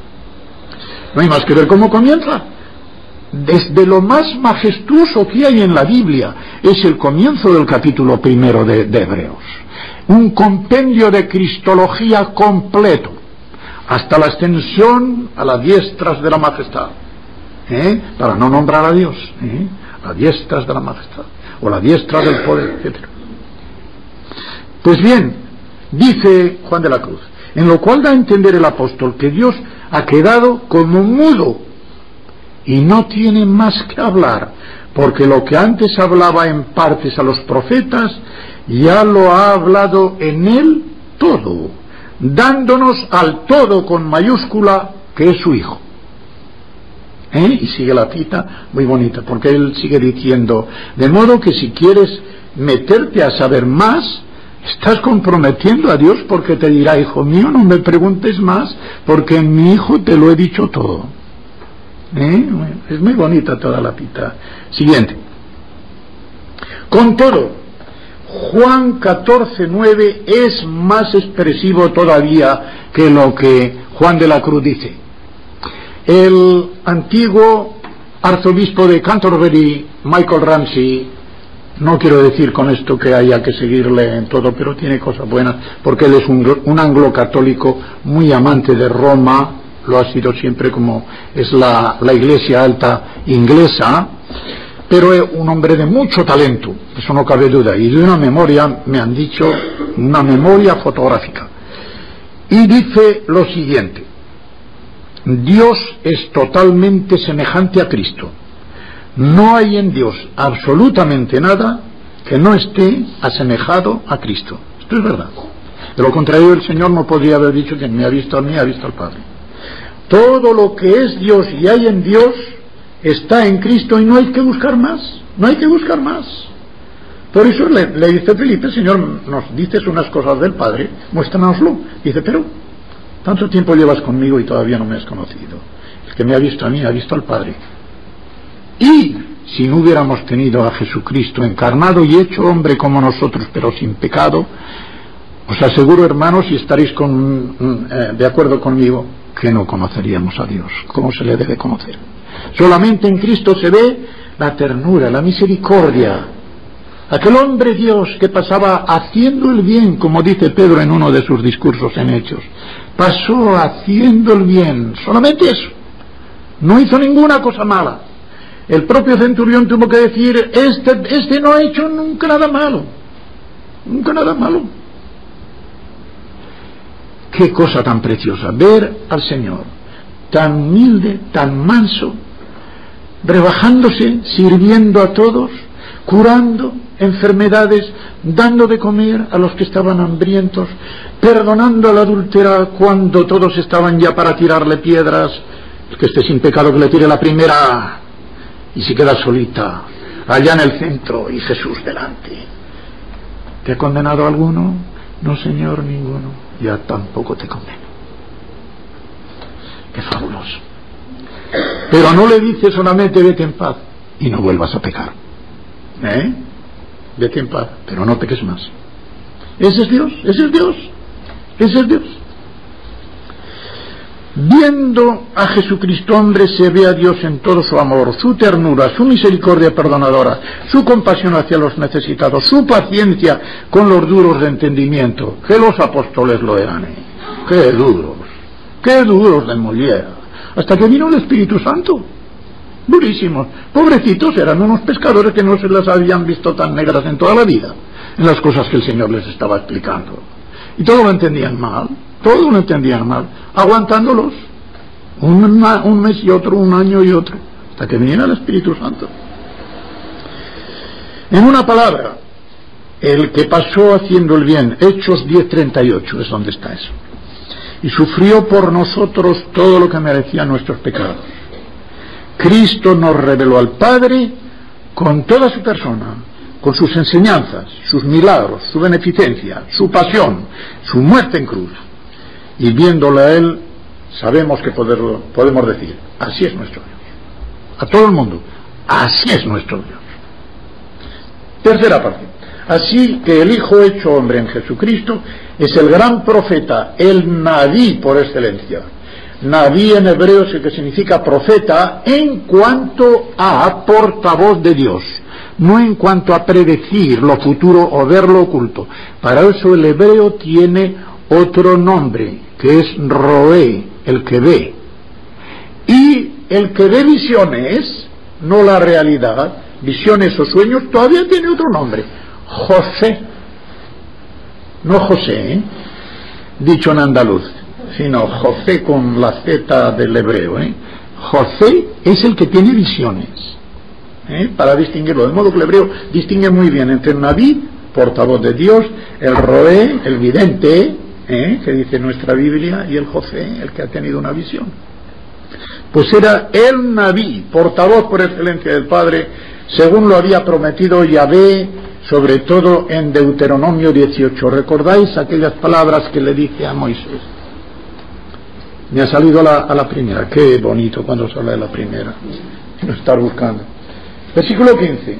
No hay más que ver cómo comienza. Desde lo más majestuoso que hay en la Biblia es el comienzo del capítulo primero de, de Hebreos. Un compendio de cristología completo, hasta la extensión a las diestras de la majestad. ¿Eh? Para no nombrar a Dios, ¿eh? Las diestras de la majestad, o la diestra del poder, etcétera. Pues bien, dice Juan de la Cruz, en lo cual da a entender el apóstol que Dios ha quedado como mudo y no tiene más que hablar, porque lo que antes hablaba en partes a los profetas, ya lo ha hablado en él todo, dándonos al todo con mayúscula, que es su Hijo. ¿Eh? Y sigue la cita muy bonita, porque él sigue diciendo, de modo que si quieres meterte a saber más, estás comprometiendo a Dios, porque te dirá, hijo mío, no me preguntes más, porque en mi Hijo te lo he dicho todo. ¿Eh? Es muy bonita toda la cita. Siguiente. Con todo, Juan catorce nueve es más expresivo todavía que lo que Juan de la Cruz dice. El antiguo arzobispo de Canterbury, Michael Ramsey, no quiero decir con esto que haya que seguirle en todo, pero tiene cosas buenas, porque él es un, un anglo-católico muy amante de Roma, lo ha sido siempre, como es la, la iglesia alta inglesa, pero es un hombre de mucho talento, eso no cabe duda, y de una memoria, me han dicho, una memoria fotográfica. Y dice lo siguiente: Dios es totalmente semejante a Cristo. No hay en Dios absolutamente nada que no esté asemejado a Cristo. Esto es verdad. De lo contrario, el Señor no podría haber dicho que me ha visto a mí, ha visto al Padre. Todo lo que es Dios y hay en Dios está en Cristo y no hay que buscar más. No hay que buscar más. Por eso le, le dice Felipe, Señor, nos dices unas cosas del Padre, muéstranoslo. Dice, pero tanto tiempo llevas conmigo y todavía no me has conocido. El que me ha visto a mí ha visto al Padre. Y si no hubiéramos tenido a Jesucristo encarnado y hecho hombre como nosotros, pero sin pecado, os aseguro, hermanos, y estaréis con, eh, de acuerdo conmigo, que no conoceríamos a Dios como se le debe conocer. Solamente en Cristo se ve la ternura, la misericordia. Aquel hombre Dios que pasaba haciendo el bien, como dice Pedro en uno de sus discursos en Hechos, pasó haciendo el bien, solamente eso, no hizo ninguna cosa mala. El propio centurión tuvo que decir, este, este no ha hecho nunca nada malo, nunca nada malo. Qué cosa tan preciosa, ver al Señor tan humilde, tan manso, rebajándose, sirviendo a todos, curando enfermedades, dando de comer a los que estaban hambrientos, perdonando a la adúltera cuando todos estaban ya para tirarle piedras. El que esté sin pecado que le tire la primera, y se queda solita allá en el centro y Jesús delante. ¿Te ha condenado alguno? No, Señor, ninguno. Ya tampoco te condeno. Qué fabuloso. Pero no le dice solamente vete en paz y no vuelvas a pecar. ¿Eh? Vete en paz, pero no peques más. Ese es Dios, ese es Dios, ese es Dios. Viendo a Jesucristo hombre se ve a Dios en todo su amor, su ternura, su misericordia perdonadora, su compasión hacia los necesitados, su paciencia con los duros de entendimiento, que los apóstoles lo eran. ¿eh? Qué duros, qué duros de Molière, hasta que vino el Espíritu Santo. Durísimos, pobrecitos, eran unos pescadores que no se las habían visto tan negras en toda la vida, en las cosas que el Señor les estaba explicando. Y todo lo entendían mal, todo lo entendían mal, aguantándolos, un, un mes y otro, un año y otro, hasta que viniera el Espíritu Santo. En una palabra, el que pasó haciendo el bien, Hechos diez treinta y ocho, es donde está eso, y sufrió por nosotros todo lo que merecían nuestros pecados. Cristo nos reveló al Padre con toda su persona, con sus enseñanzas, sus milagros, su beneficencia, su pasión, su muerte en cruz. Y viéndole a Él, sabemos que poderlo, podemos decir, así es nuestro Dios. A todo el mundo, así es nuestro Dios. Tercera parte. Así que el Hijo hecho hombre en Jesucristo es el gran profeta, el Naví por excelencia. Naví en hebreo es el que significa profeta en cuanto a portavoz de Dios, no en cuanto a predecir lo futuro o ver lo oculto. Para eso el hebreo tiene otro nombre, que es Roé, el que ve. Y el que ve visiones, no la realidad, visiones o sueños, todavía tiene otro nombre, José. No José, ¿eh? Dicho en andaluz, sino José con la Z del hebreo. ¿eh? José es el que tiene visiones, ¿eh? para distinguirlo, de modo que el hebreo distingue muy bien entre el Naví, portavoz de Dios, el Roé, el vidente, ¿eh? que dice nuestra Biblia, y el José, el que ha tenido una visión. Pues era el Naví, portavoz por excelencia del Padre, según lo había prometido Yahvé, sobre todo en Deuteronomio dieciocho. ¿Recordáis aquellas palabras que le dice a Moisés? Me ha salido a la, a la primera. Qué bonito cuando sale de la primera, no estar buscando. Versículo quince.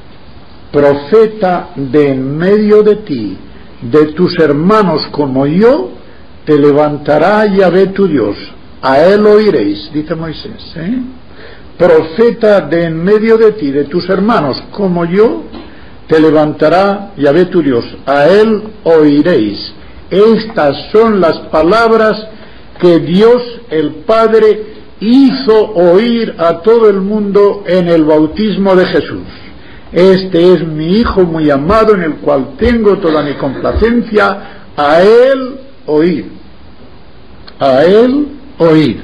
Profeta de en medio de ti, de tus hermanos como yo, te levantará Yahvé tu Dios, a él oiréis, dice Moisés. ¿eh? Profeta de en medio de ti, de tus hermanos como yo, te levantará Yahvé tu Dios, a él oiréis. Estas son las palabras que Dios el Padre hizo oír a todo el mundo en el bautismo de Jesús. Este es mi Hijo muy amado, en el cual tengo toda mi complacencia, a él oír. A él oír.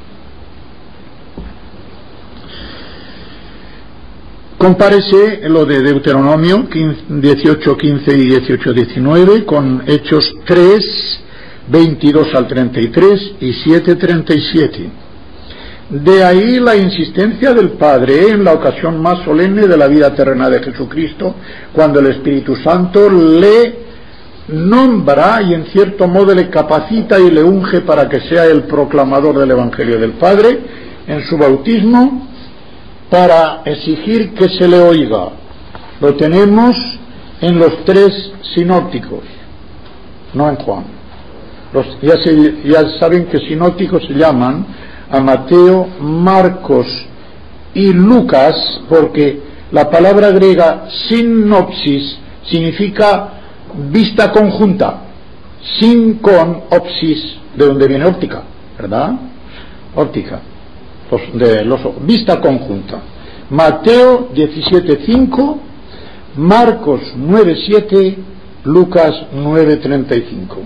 Compárese lo de Deuteronomio dieciocho quince y dieciocho diecinueve con Hechos tres veintidós al treinta y tres y siete treinta y siete. De ahí la insistencia del Padre en la ocasión más solemne de la vida terrena de Jesucristo, cuando el Espíritu Santo le nombra y en cierto modo le capacita y le unge para que sea el proclamador del Evangelio del Padre en su bautismo, para exigir que se le oiga. Lo tenemos en los tres sinópticos, no en Juan. Los, ya, se, ya saben que sinópticos se llaman a Mateo, Marcos y Lucas, porque la palabra griega sinopsis significa vista conjunta, sin con opsis, de donde viene óptica, ¿verdad? Óptica, los, de los ojos, vista conjunta. Mateo diecisiete cinco, Marcos nueve siete, Lucas nueve treinta y cinco.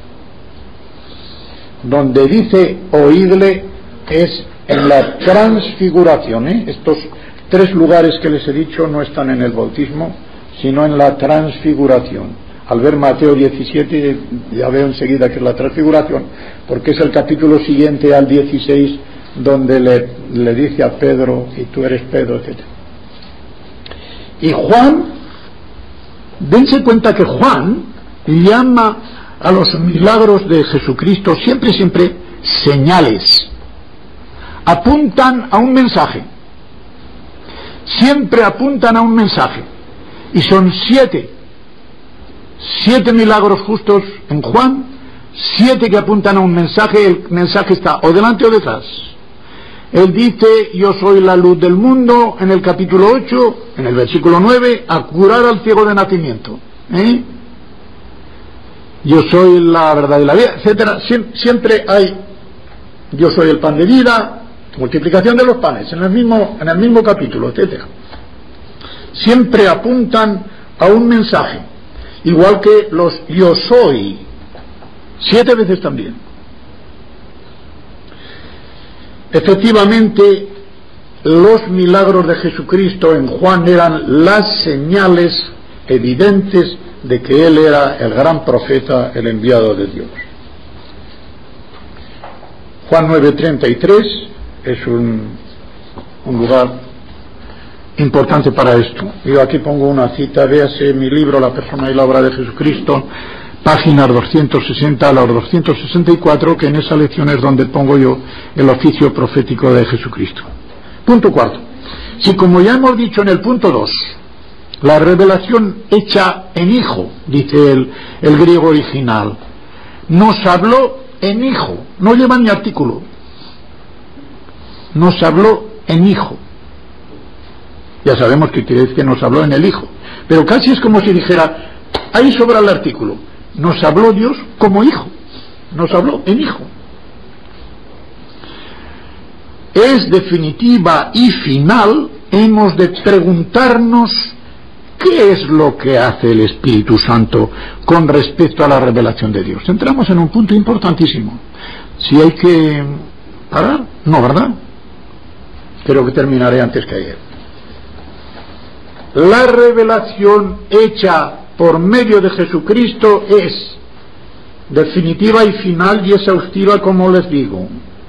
Donde dice oídle es en la transfiguración, ¿eh? Estos tres lugares que les he dicho no están en el bautismo, sino en la transfiguración. Al ver Mateo diecisiete ya veo enseguida que es la transfiguración, porque es el capítulo siguiente al dieciséis, donde le, le dice a Pedro, y tú eres Pedro, etcétera. Y Juan, dense cuenta que Juan llama a los milagros de Jesucristo siempre, siempre señales. Apuntan a un mensaje. Siempre apuntan a un mensaje. Y son siete. Siete milagros justos en Juan, siete que apuntan a un mensaje. El mensaje está o delante o detrás. Él dice, yo soy la luz del mundo, en el capítulo ocho, en el versículo nueve, a curar al ciego de nacimiento. ¿Eh? Yo soy la verdad y la vida, etcétera. Sie- siempre hay, yo soy el pan de vida, multiplicación de los panes, en el mismo, en el mismo capítulo, etcétera. Siempre apuntan a un mensaje, igual que los yo soy, siete veces también. Efectivamente, los milagros de Jesucristo en Juan eran las señales evidentes de que Él era el gran profeta, el enviado de Dios. Juan nueve treinta y tres es un, un lugar importante para esto. Yo aquí pongo una cita, véase mi libro La persona y la obra de Jesucristo, páginas doscientos sesenta a los doscientos sesenta y cuatro, que en esa lección es donde pongo yo el oficio profético de Jesucristo. Punto cuarto. Si, como ya hemos dicho en el punto dos, la revelación hecha en hijo, dice el, el griego original, nos habló en hijo, no lleva ni artículo, nos habló en hijo. Ya sabemos que quiere decir que nos habló en el hijo, pero casi es como si dijera, ahí sobra el artículo, nos habló Dios como hijo, nos habló en hijo. Es definitiva y final, hemos de preguntarnos qué es lo que hace el Espíritu Santo con respecto a la revelación de Dios. Entramos en un punto importantísimo. Si hay que parar, no, ¿verdad? Creo que terminaré antes que ayer. La revelación hecha por medio de Jesucristo es definitiva y final y exhaustiva, como les digo.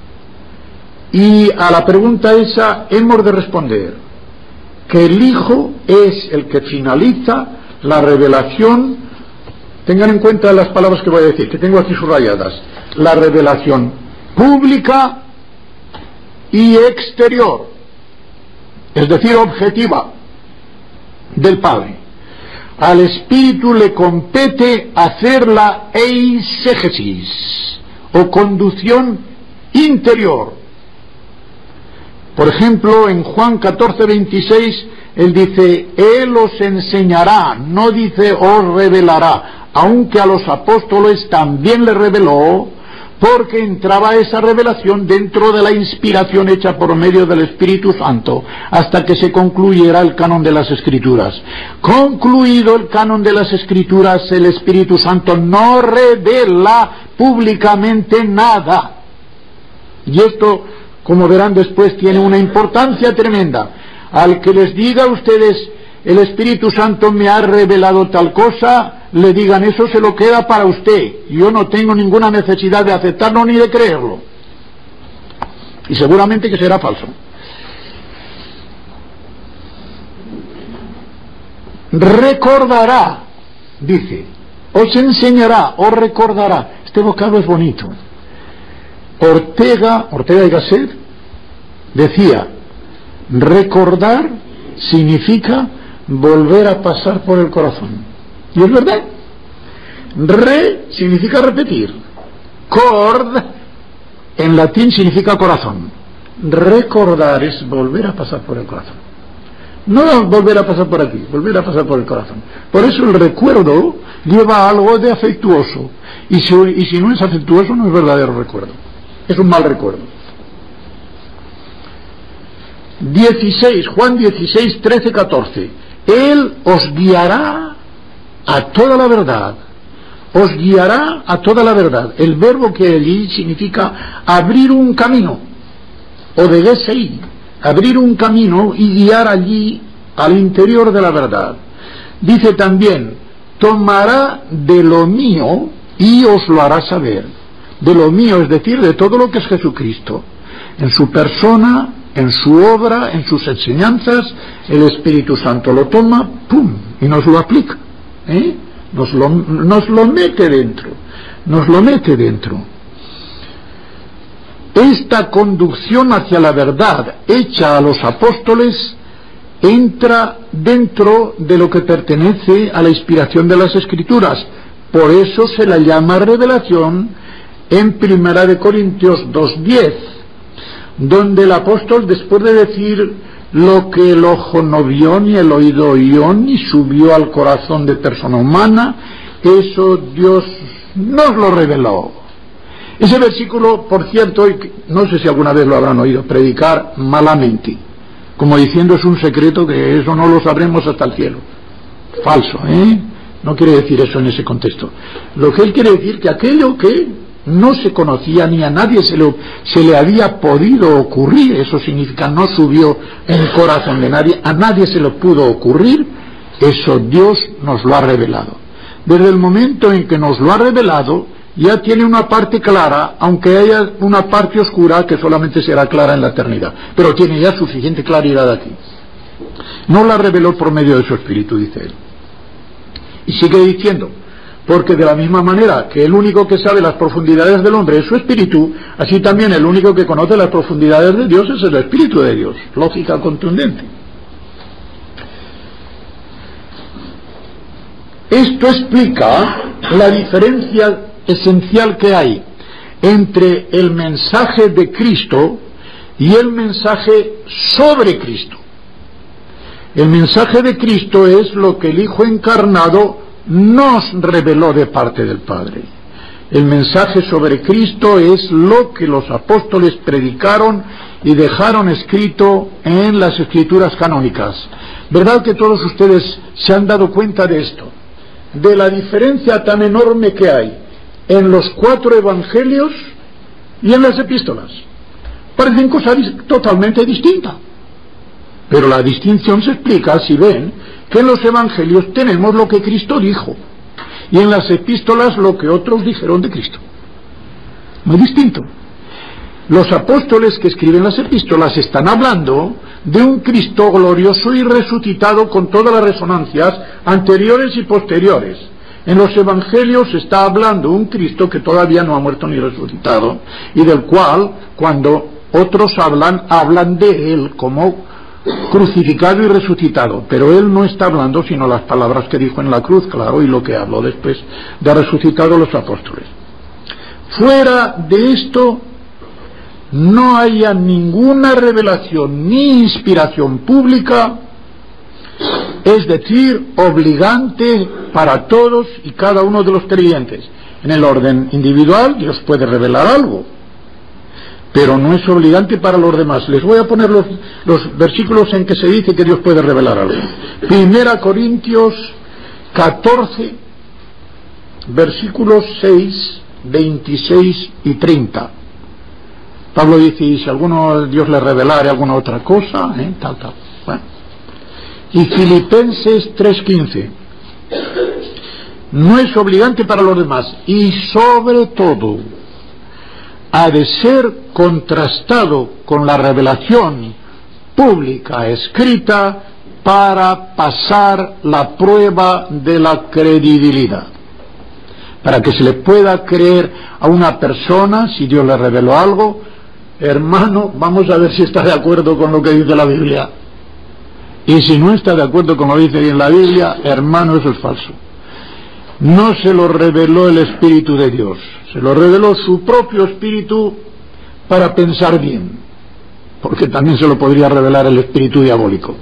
Y a la pregunta esa hemos de responder que el Hijo es el que finaliza la revelación. Tengan en cuenta las palabras que voy a decir, que tengo aquí subrayadas. La revelación pública y exterior, es decir, objetiva, del Padre. Al Espíritu le compete hacer la eisegesis, o conducción interior. Por ejemplo, en Juan catorce veintiséis, él dice, Él os enseñará, no dice os revelará, aunque a los apóstoles también le reveló, porque entraba esa revelación dentro de la inspiración hecha por medio del Espíritu Santo, hasta que se concluyera el canon de las Escrituras. Concluido el canon de las Escrituras, el Espíritu Santo no revela públicamente nada. Y esto, como verán después, tiene una importancia tremenda. Al que les diga a ustedes, el Espíritu Santo me ha revelado tal cosa, le digan, eso se lo queda para usted. Yo no tengo ninguna necesidad de aceptarlo ni de creerlo. Y seguramente que será falso. Recordará, dice, os enseñará, os recordará. Este vocablo es bonito. Ortega, Ortega y Gasset, decía, recordar significa volver a pasar por el corazón. Y es verdad. Re significa repetir. Cord en latín significa corazón. Recordar es volver a pasar por el corazón. No volver a pasar por aquí, volver a pasar por el corazón. Por eso el recuerdo lleva algo de afectuoso. Y si, y si no es afectuoso, no es verdadero recuerdo. Es un mal recuerdo. dieciséis, Juan dieciséis, trece, catorce. Él os guiará a toda la verdad. Os guiará a toda la verdad. El verbo que allí significa abrir un camino. O de gesei, abrir un camino y guiar allí al interior de la verdad. Dice también, tomará de lo mío y os lo hará saber. De lo mío, es decir, de todo lo que es Jesucristo. En su persona, en su obra, en sus enseñanzas, el Espíritu Santo lo toma, ¡pum!, y nos lo aplica. ¿eh? Nos lo, nos lo mete dentro. Nos lo mete dentro. Esta conducción hacia la verdad hecha a los apóstoles entra dentro de lo que pertenece a la inspiración de las Escrituras. Por eso se la llama revelación en Primera de Corintios dos diez, donde el apóstol, después de decir lo que el ojo no vio ni el oído oyó ni subió al corazón de persona humana, eso Dios nos lo reveló. Ese versículo, por cierto, no sé si alguna vez lo habrán oído predicar malamente, como diciendo es un secreto que eso no lo sabremos hasta el cielo. Falso, ¿eh? No quiere decir eso en ese contexto. Lo que él quiere decir que aquello que no se conocía ni a nadie se le, se le había podido ocurrir, eso significa no subió en el corazón de nadie, a nadie se le pudo ocurrir, eso Dios nos lo ha revelado. Desde el momento en que nos lo ha revelado, ya tiene una parte clara, aunque haya una parte oscura que solamente será clara en la eternidad, pero tiene ya suficiente claridad aquí. No la reveló por medio de su Espíritu, dice él. Y sigue diciendo, porque de la misma manera que el único que sabe las profundidades del hombre es su espíritu, así también el único que conoce las profundidades de Dios es el Espíritu de Dios. Lógica contundente. Esto explica la diferencia esencial que hay entre el mensaje de Cristo y el mensaje sobre Cristo. El mensaje de Cristo es lo que el Hijo encarnado nos reveló de parte del Padre. El mensaje sobre Cristo es lo que los apóstoles predicaron y dejaron escrito en las Escrituras canónicas. ¿Verdad que todos ustedes se han dado cuenta de esto? De la diferencia tan enorme que hay en los cuatro evangelios y en las epístolas. Parecen cosas totalmente distintas. Pero la distinción se explica si ven que en los evangelios tenemos lo que Cristo dijo y en las epístolas lo que otros dijeron de Cristo. Muy distinto. Los apóstoles que escriben las epístolas están hablando de un Cristo glorioso y resucitado con todas las resonancias anteriores y posteriores. En los evangelios se está hablando un Cristo que todavía no ha muerto ni resucitado y del cual, cuando otros hablan, hablan de él como crucificado y resucitado, pero él no está hablando sino las palabras que dijo en la cruz, claro, y lo que habló después de resucitado los apóstoles. Fuera de esto no haya ninguna revelación ni inspiración pública, es decir, obligante para todos y cada uno de los creyentes. En el orden individual Dios puede revelar algo, pero no es obligante para los demás. Les voy a poner los, los versículos en que se dice que Dios puede revelar algo. Primera Corintios catorce, versículos seis, veintiséis y treinta. Pablo dice, y si alguno Dios le revelare alguna otra cosa, ¿eh? tal, tal. Bueno. Y Filipenses tres quince. No es obligante para los demás, y sobre todo ha de ser contrastado con la revelación pública escrita para pasar la prueba de la credibilidad. Para que se le pueda creer a una persona, si Dios le reveló algo, hermano, vamos a ver si está de acuerdo con lo que dice la Biblia. Y si no está de acuerdo con lo que dice en la Biblia, hermano, eso es falso. No se lo reveló el Espíritu de Dios, se lo reveló su propio Espíritu para pensar bien, porque también se lo podría revelar el espíritu diabólico.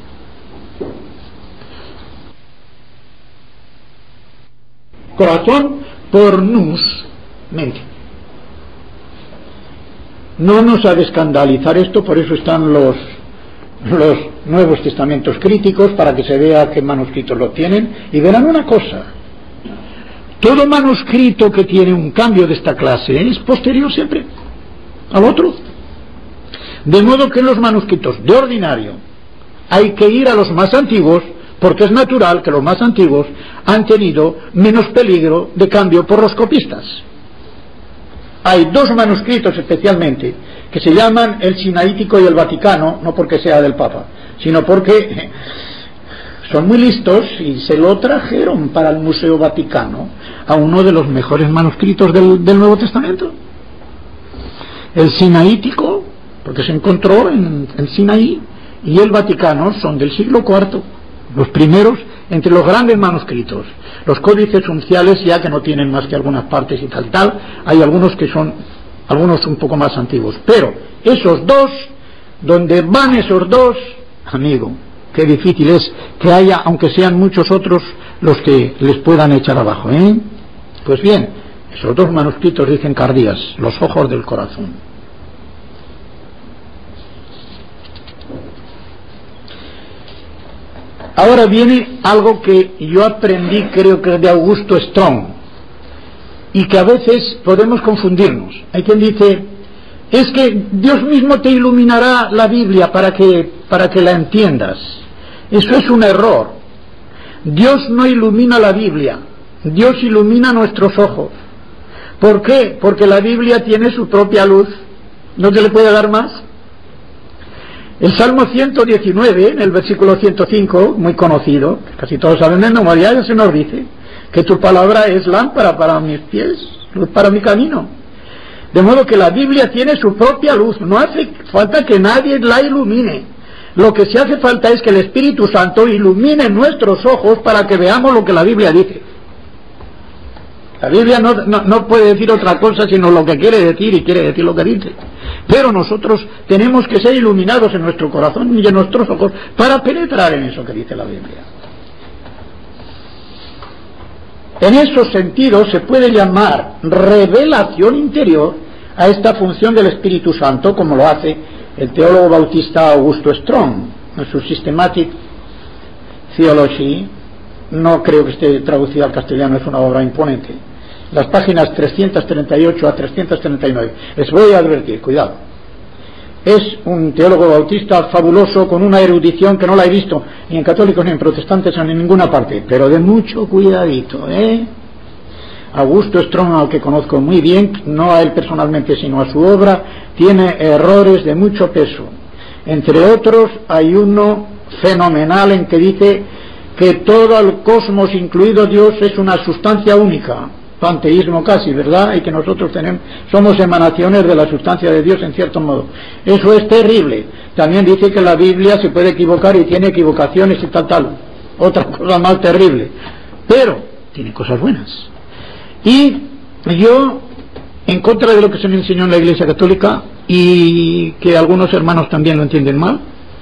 Corazón por nous, mente. No nos ha de escandalizar esto, por eso están los los Nuevos Testamentos críticos para que se vea qué manuscritos lo tienen, y verán una cosa: todo manuscrito que tiene un cambio de esta clase es posterior siempre al otro. De modo que en los manuscritos de ordinario hay que ir a los más antiguos, porque es natural que los más antiguos han tenido menos peligro de cambio por los copistas. Hay dos manuscritos especialmente que se llaman el Sinaítico y el Vaticano, no porque sea del Papa, sino porque son muy listos y se lo trajeron para el Museo Vaticano a uno de los mejores manuscritos del, del Nuevo Testamento. El Sinaítico, porque se encontró en el Sinaí, y el Vaticano son del siglo cuarto, los primeros entre los grandes manuscritos. Los códices unciales, ya que no tienen más que algunas partes y tal tal, hay algunos que son, algunos un poco más antiguos, pero esos dos, donde van esos dos, amigo, qué difícil es que haya, aunque sean muchos otros, los que les puedan echar abajo, ¿eh? Pues bien, esos dos manuscritos dicen Cardías, los ojos del corazón. Ahora viene algo que yo aprendí, creo que de Augusto Strong, y que a veces podemos confundirnos. Hay quien dice, es que Dios mismo te iluminará la Biblia para que, para que la entiendas. Eso es un error. Dios no ilumina la Biblia, Dios ilumina nuestros ojos. ¿Por qué? Porque la Biblia tiene su propia luz. ¿No se le puede dar más? El Salmo ciento diecinueve, en el versículo ciento cinco, muy conocido, casi todos saben de memoria, ya se nos dice que tu palabra es lámpara para mis pies, luz para mi camino. De modo que la Biblia tiene su propia luz, no hace falta que nadie la ilumine. Lo que sí hace falta es que el Espíritu Santo ilumine nuestros ojos para que veamos lo que la Biblia dice. La Biblia no, no, no puede decir otra cosa sino lo que quiere decir, y quiere decir lo que dice. Pero nosotros tenemos que ser iluminados en nuestro corazón y en nuestros ojos para penetrar en eso que dice la Biblia. En esos sentidos se puede llamar revelación interior a esta función del Espíritu Santo, como lo hace el teólogo bautista Augusto Strong en su Systematic Theology. No creo que esté traducida al castellano, es una obra imponente. Las páginas trescientos treinta y ocho a trescientos treinta y nueve. Les voy a advertir, cuidado. Es un teólogo bautista fabuloso, con una erudición que no la he visto ni en católicos ni en protestantes ni en ninguna parte, pero de mucho cuidadito, ¿eh? Augusto Strong, al que conozco muy bien, no a él personalmente sino a su obra, tiene errores de mucho peso. Entre otros hay uno fenomenal en que dice que todo el cosmos, incluido Dios, es una sustancia única, panteísmo casi, ¿verdad? Y que nosotros tenemos, somos emanaciones de la sustancia de Dios en cierto modo. Eso es terrible. También dice que la Biblia se puede equivocar y tiene equivocaciones y tal, tal. Otra cosa más terrible. Pero tiene cosas buenas. Y yo, en contra de lo que se me enseñó en la Iglesia Católica, y que algunos hermanos también lo entienden mal,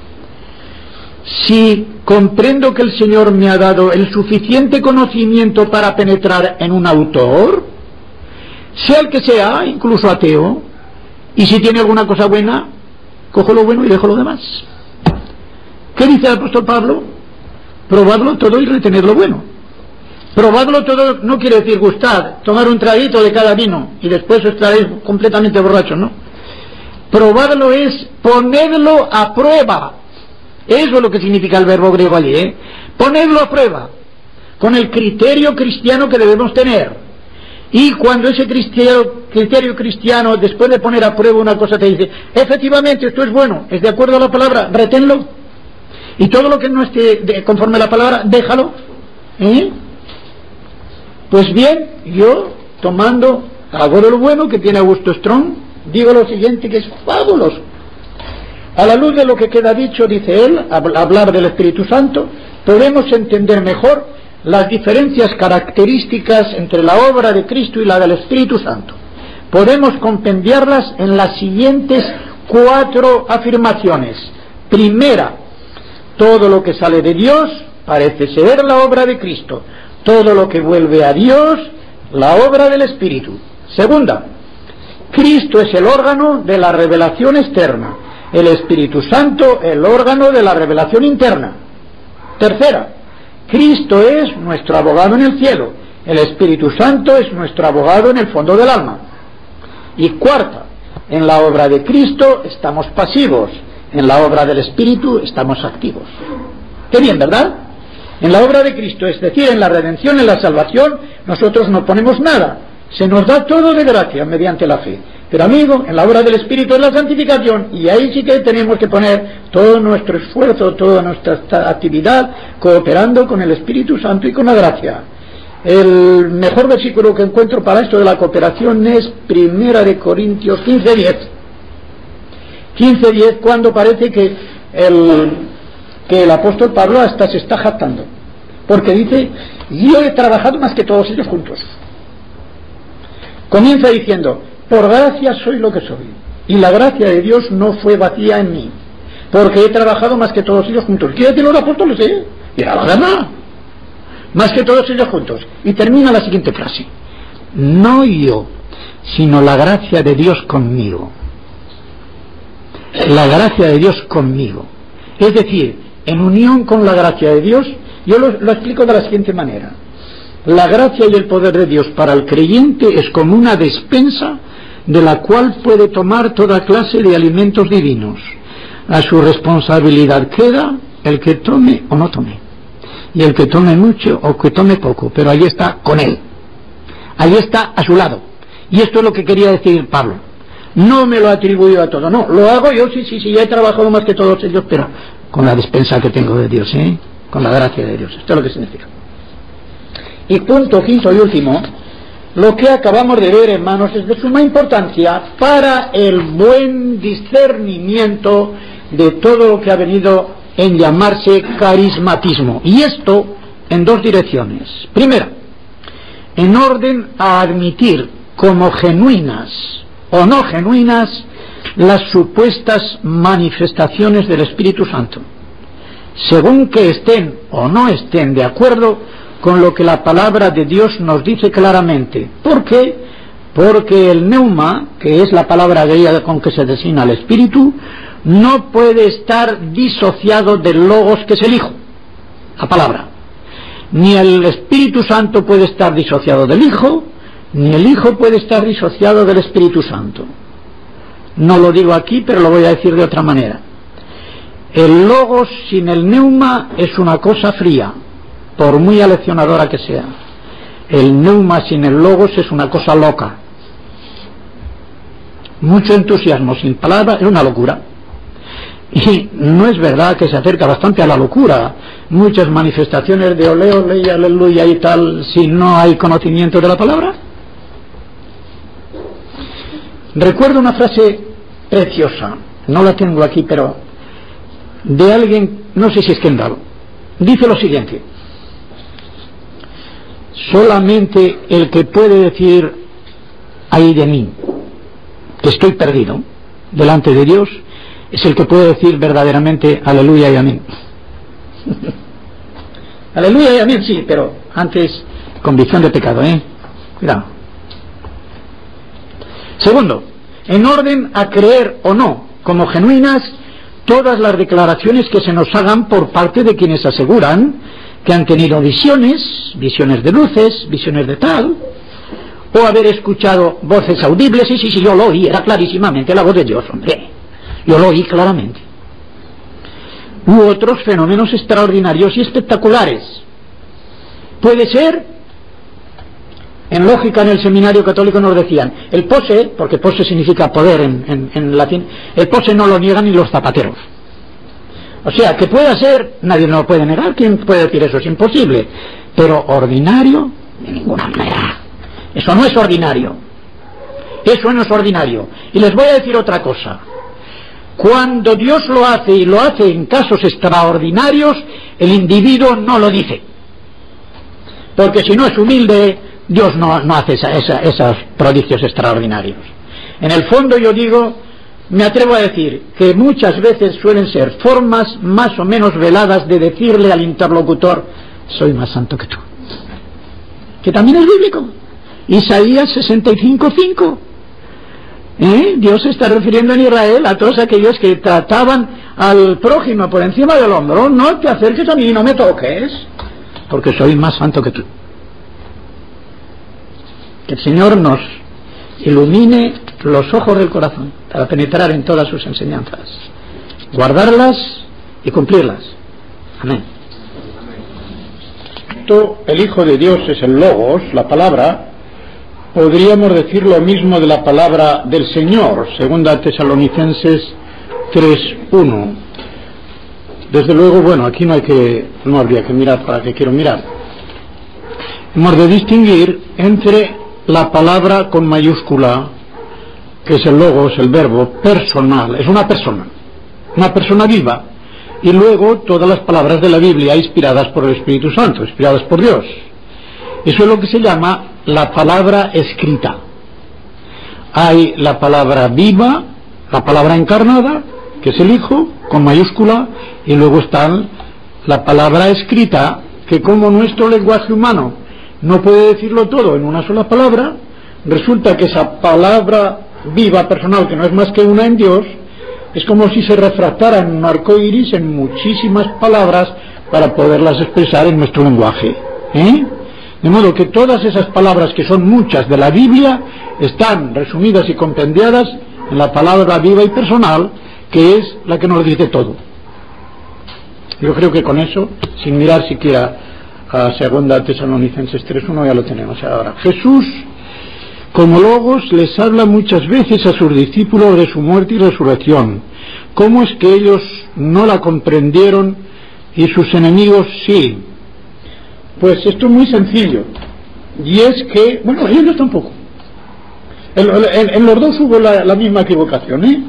si comprendo que el Señor me ha dado el suficiente conocimiento para penetrar en un autor, sea el que sea, incluso ateo, y si tiene alguna cosa buena, cojo lo bueno y dejo lo demás. ¿Qué dice el apóstol Pablo? Probadlo todo y retened lo bueno. Probadlo todo no quiere decir gustar, tomar un traguito de cada vino y después os traéis completamente borrachos, ¿no? Probadlo es ponedlo a prueba. Eso es lo que significa el verbo griego allí, ¿eh? Ponerlo a prueba, con el criterio cristiano que debemos tener. Y cuando ese criterio, criterio cristiano, después de poner a prueba una cosa, te dice, efectivamente, esto es bueno, es de acuerdo a la palabra, reténlo. Y todo lo que no esté de, conforme a la palabra, déjalo. ¿Eh? Pues bien, yo, tomando algo de lo bueno que tiene Augusto Strong, digo lo siguiente, que es fabuloso. A la luz de lo que queda dicho, dice él, al hablar del Espíritu Santo, podemos entender mejor las diferencias características entre la obra de Cristo y la del Espíritu Santo. Podemos compendiarlas en las siguientes cuatro afirmaciones. Primera, todo lo que sale de Dios parece ser la obra de Cristo. Todo lo que vuelve a Dios, la obra del Espíritu. Segunda, Cristo es el órgano de la revelación externa. el Espíritu Santo el órgano de la revelación interna. Tercera, Cristo es nuestro abogado en el cielo, el Espíritu Santo es nuestro abogado en el fondo del alma. Y cuarta, en la obra de Cristo estamos pasivos, en la obra del Espíritu estamos activos. Qué bien, ¿verdad? En la obra de Cristo, es decir, en la redención, en la salvación, nosotros no ponemos nada, se nos da todo de gracia mediante la fe. Pero amigo, en la obra del Espíritu es la santificación, y ahí sí que tenemos que poner todo nuestro esfuerzo, toda nuestra actividad, cooperando con el Espíritu Santo y con la gracia. El mejor versículo que encuentro para esto de la cooperación es Primera de Corintios quince diez. quince diez, cuando parece que el, que el apóstol Pablo hasta se está jactando, porque dice, yo he trabajado más que todos ellos juntos. Comienza diciendo, por gracia soy lo que soy, y la gracia de Dios no fue vacía en mí, porque he trabajado más que todos ellos juntos. ¿Quiere decir los apóstoles? ¿Eh? Y era la verdad, más que todos ellos juntos. Y termina la siguiente frase, no yo, sino la gracia de Dios conmigo. La gracia de Dios conmigo. Es decir, en unión con la gracia de Dios, yo lo, lo explico de la siguiente manera. La gracia y el poder de Dios para el creyente es como una despensa de la cual puede tomar toda clase de alimentos divinos. A su responsabilidad queda el que tome o no tome, y el que tome mucho o que tome poco, pero ahí está con él, ahí está a su lado. Y esto es lo que quería decir Pablo. No me lo atribuyo a todo, no, lo hago yo, sí, sí, sí, ya he trabajado más que todos ellos, pero con la despensa que tengo de Dios, ¿eh? Con la gracia de Dios. Esto es lo que significa. Y punto quinto y último, lo que acabamos de ver, hermanos, es de suma importancia para el buen discernimiento de todo lo que ha venido en llamarse carismatismo. Y esto en dos direcciones. Primera, en orden a admitir como genuinas o no genuinas las supuestas manifestaciones del Espíritu Santo, según que estén o no estén de acuerdo con lo que la palabra de Dios nos dice claramente. ¿Por qué? Porque el neuma, que es la palabra griega con que se designa el Espíritu, no puede estar disociado del logos, que es el Hijo, la palabra. Ni el Espíritu Santo puede estar disociado del Hijo, ni el Hijo puede estar disociado del Espíritu Santo. No lo digo aquí, pero lo voy a decir de otra manera. El logos sin el neuma es una cosa fría, por muy aleccionadora que sea. El neuma sin el logos es una cosa loca. Mucho entusiasmo sin palabra es una locura. Y no es verdad que se acerca bastante a la locura. Muchas manifestaciones de ole, ole y aleluya y tal, si no hay conocimiento de la palabra. Recuerdo una frase preciosa, no la tengo aquí, pero de alguien, no sé si es Kendall, dice lo siguiente: solamente el que puede decir ay de mí, que estoy perdido delante de Dios, es el que puede decir verdaderamente aleluya y amén. Aleluya y amén, sí, pero antes convicción de pecado, ¿eh? Cuidado. Segundo, en orden a creer o no como genuinas todas las declaraciones que se nos hagan por parte de quienes aseguran que han tenido visiones, visiones de luces, visiones de tal, o haber escuchado voces audibles. Sí, sí, sí, yo lo oí, era clarísimamente la voz de Dios, hombre, yo lo oí claramente. U otros fenómenos extraordinarios y espectaculares. Puede ser, en lógica en el seminario católico nos decían, el pose, porque pose significa poder en, en, en latín, el pose no lo niegan ni los zapateros. O sea, que pueda ser, nadie no lo puede negar. ¿Quién puede decir eso? Es imposible. Pero ordinario, de ninguna manera. Eso no es ordinario. Eso no es ordinario. Y les voy a decir otra cosa. Cuando Dios lo hace, y lo hace en casos extraordinarios, el individuo no lo dice. Porque si no es humilde, Dios no, no hace esa, esa, esos prodigios extraordinarios. En el fondo yo digo, me atrevo a decir que muchas veces suelen ser formas más o menos veladas de decirle al interlocutor, soy más santo que tú. Que también es bíblico. Isaías sesenta y cinco cinco. ¿Eh? Dios se está refiriendo en Israel a todos aquellos que trataban al prójimo por encima del hombro. No te acerques a mí y no me toques, porque soy más santo que tú. Que el Señor nos ilumine los ojos del corazón para penetrar en todas sus enseñanzas, guardarlas y cumplirlas. Amén. El Hijo de Dios es el Logos, la palabra. Podríamos decir lo mismo de la palabra del Señor, segunda Tesalonicenses tres uno. Desde luego, bueno, aquí no hay que, no habría que mirar para qué quiero mirar. Hemos de distinguir entre la palabra con mayúscula, que es el Logos, el verbo personal, es una persona, una persona viva, y luego todas las palabras de la Biblia inspiradas por el Espíritu Santo, inspiradas por Dios. Eso es lo que se llama la palabra escrita. Hay la palabra viva, la palabra encarnada, que es el Hijo, con mayúscula, y luego está la palabra escrita, que como nuestro lenguaje humano no puede decirlo todo en una sola palabra, resulta que esa palabra viva, personal, que no es más que una en Dios, es como si se refractara en un arco iris en muchísimas palabras para poderlas expresar en nuestro lenguaje. ¿Eh? De modo que todas esas palabras, que son muchas de la Biblia, están resumidas y compendiadas en la palabra viva y personal, que es la que nos dice todo. Yo creo que con eso, sin mirar siquiera a segunda Tesalonicenses tres uno, ya lo tenemos ahora. Jesús, como Logos, les habla muchas veces a sus discípulos de su muerte y resurrección. ¿Cómo es que ellos no la comprendieron y sus enemigos sí? Pues esto es muy sencillo, y es que, bueno, ellos tampoco. En, en, en los dos hubo la, la misma equivocación, ¿eh?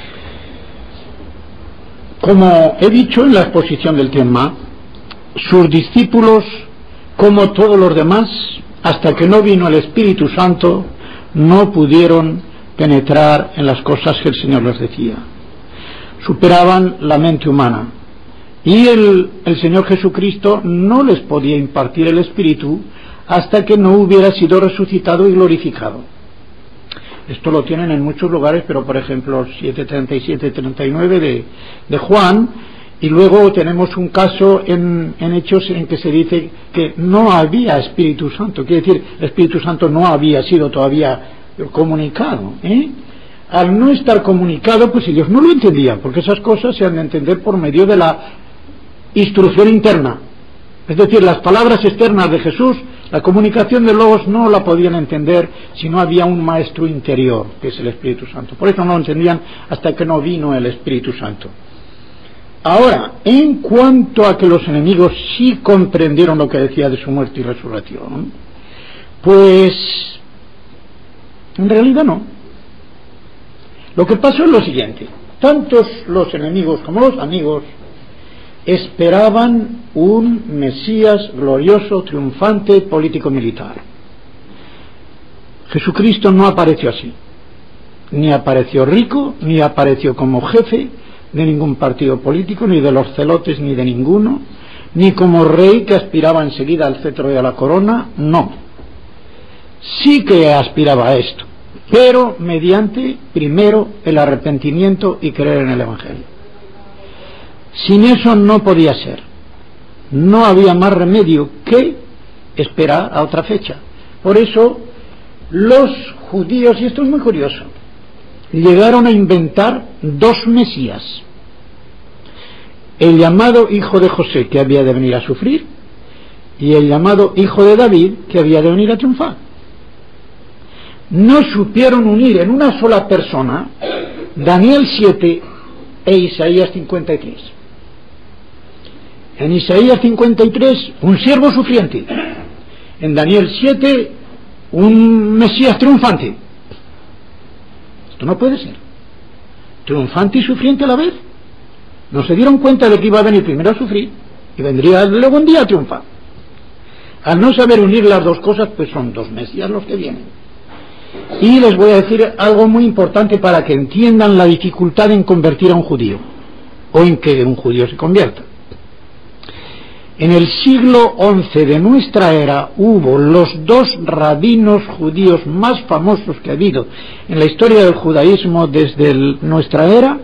Como he dicho en la exposición del tema, sus discípulos, como todos los demás, hasta que no vino el Espíritu Santo, no pudieron penetrar en las cosas que el Señor les decía. Superaban la mente humana. Y el, el Señor Jesucristo no les podía impartir el Espíritu hasta que no hubiera sido resucitado y glorificado. Esto lo tienen en muchos lugares, pero por ejemplo siete treinta y siete treinta y nueve de, de Juan, y luego tenemos un caso en, en Hechos en que se dice que no había Espíritu Santo, quiere decir, el Espíritu Santo no había sido todavía comunicado, ¿eh? Al no estar comunicado, pues ellos no lo entendían, porque esas cosas se han de entender por medio de la instrucción interna. Es decir, las palabras externas de Jesús, la comunicación de Logos, no la podían entender si no había un maestro interior, que es el Espíritu Santo. Por eso no lo entendían hasta que no vino el Espíritu Santo. Ahora, en cuanto a que los enemigos sí comprendieron lo que decía de su muerte y resurrección, pues en realidad no. Lo que pasó es lo siguiente: tantos los enemigos como los amigos esperaban un Mesías glorioso, triunfante, político-militar. Jesucristo no apareció así, ni apareció rico, ni apareció como jefe de ningún partido político, ni de los celotes, ni de ninguno, ni como rey que aspiraba enseguida al cetro y a la corona. No, sí que aspiraba a esto, pero mediante primero el arrepentimiento y creer en el Evangelio. Sin eso no podía ser. No había más remedio que esperar a otra fecha. Por eso los judíos, y esto es muy curioso, llegaron a inventar dos Mesías: el llamado hijo de José, que había de venir a sufrir, y el llamado hijo de David, que había de venir a triunfar. No supieron unir en una sola persona Daniel siete e Isaías cincuenta y tres. En Isaías cincuenta y tres, un siervo sufriente. En Daniel siete, un Mesías triunfante. Esto no puede ser. Triunfante y sufriente a la vez. No se dieron cuenta de que iba a venir primero a sufrir y vendría luego un día a triunfar. Al no saber unir las dos cosas, pues son dos Mesías los que vienen. Y les voy a decir algo muy importante para que entiendan la dificultad en convertir a un judío, o en que un judío se convierta. En el siglo once de nuestra era hubo los dos rabinos judíos más famosos que ha habido en la historia del judaísmo desde el, nuestra era,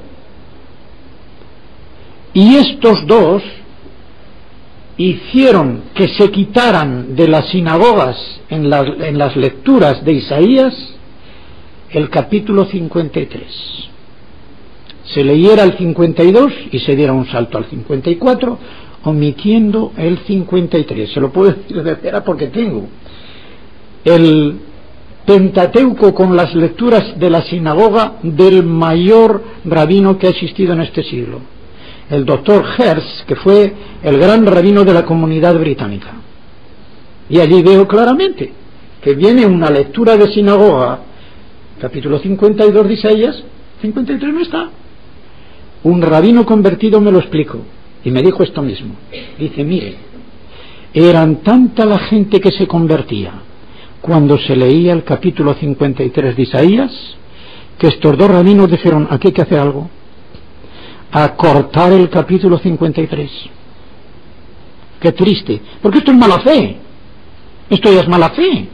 y estos dos hicieron que se quitaran de las sinagogas en, la, en las lecturas de Isaías el capítulo cincuenta y tres. Se leyera el cincuenta y dos y se diera un salto al cincuenta y cuatro, omitiendo el cincuenta y tres. Se lo puedo decir de cera porque tengo el Pentateuco con las lecturas de la sinagoga del mayor rabino que ha existido en este siglo, el doctor Hertz, que fue el gran rabino de la comunidad británica. Y allí veo claramente que viene una lectura de sinagoga, capítulo cincuenta y dos de Isaías, cincuenta y tres no está. Un rabino convertido me lo explicó y me dijo esto mismo. Dice, mire, eran tanta la gente que se convertía cuando se leía el capítulo cincuenta y tres de Isaías, que estos dos rabinos dijeron, aquí hay que hacer algo, acortar el capítulo cincuenta y tres. Qué triste, porque esto es mala fe, esto ya es mala fe.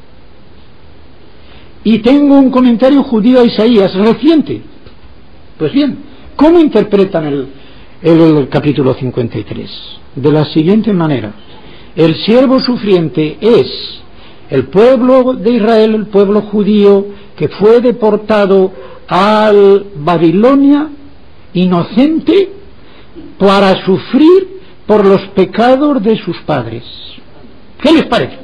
Y tengo un comentario judío a Isaías reciente. Pues bien, ¿cómo interpretan el, el, el capítulo cincuenta y tres? De la siguiente manera: el siervo sufriente es el pueblo de Israel, el pueblo judío que fue deportado a Babilonia inocente para sufrir por los pecados de sus padres. ¿Qué les parece?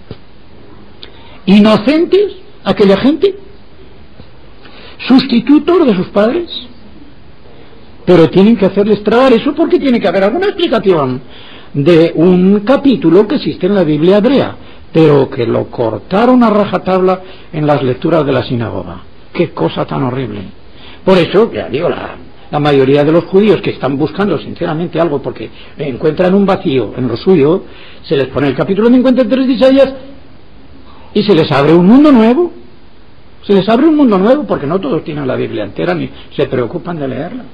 ¿Inocentes aquella gente? ¿Sustitutos de sus padres? Pero tienen que hacerles tragar eso porque tiene que haber alguna explicación de un capítulo que existe en la Biblia hebrea, pero que lo cortaron a rajatabla en las lecturas de la sinagoga. ¡Qué cosa tan horrible! Por eso, ya digo, la, la mayoría de los judíos que están buscando sinceramente algo porque encuentran un vacío en lo suyo, se les pone el capítulo cincuenta y tres de Isaías y se les abre un mundo nuevo. Se les abre un mundo nuevo porque no todos tienen la Biblia entera ni se preocupan de leerla.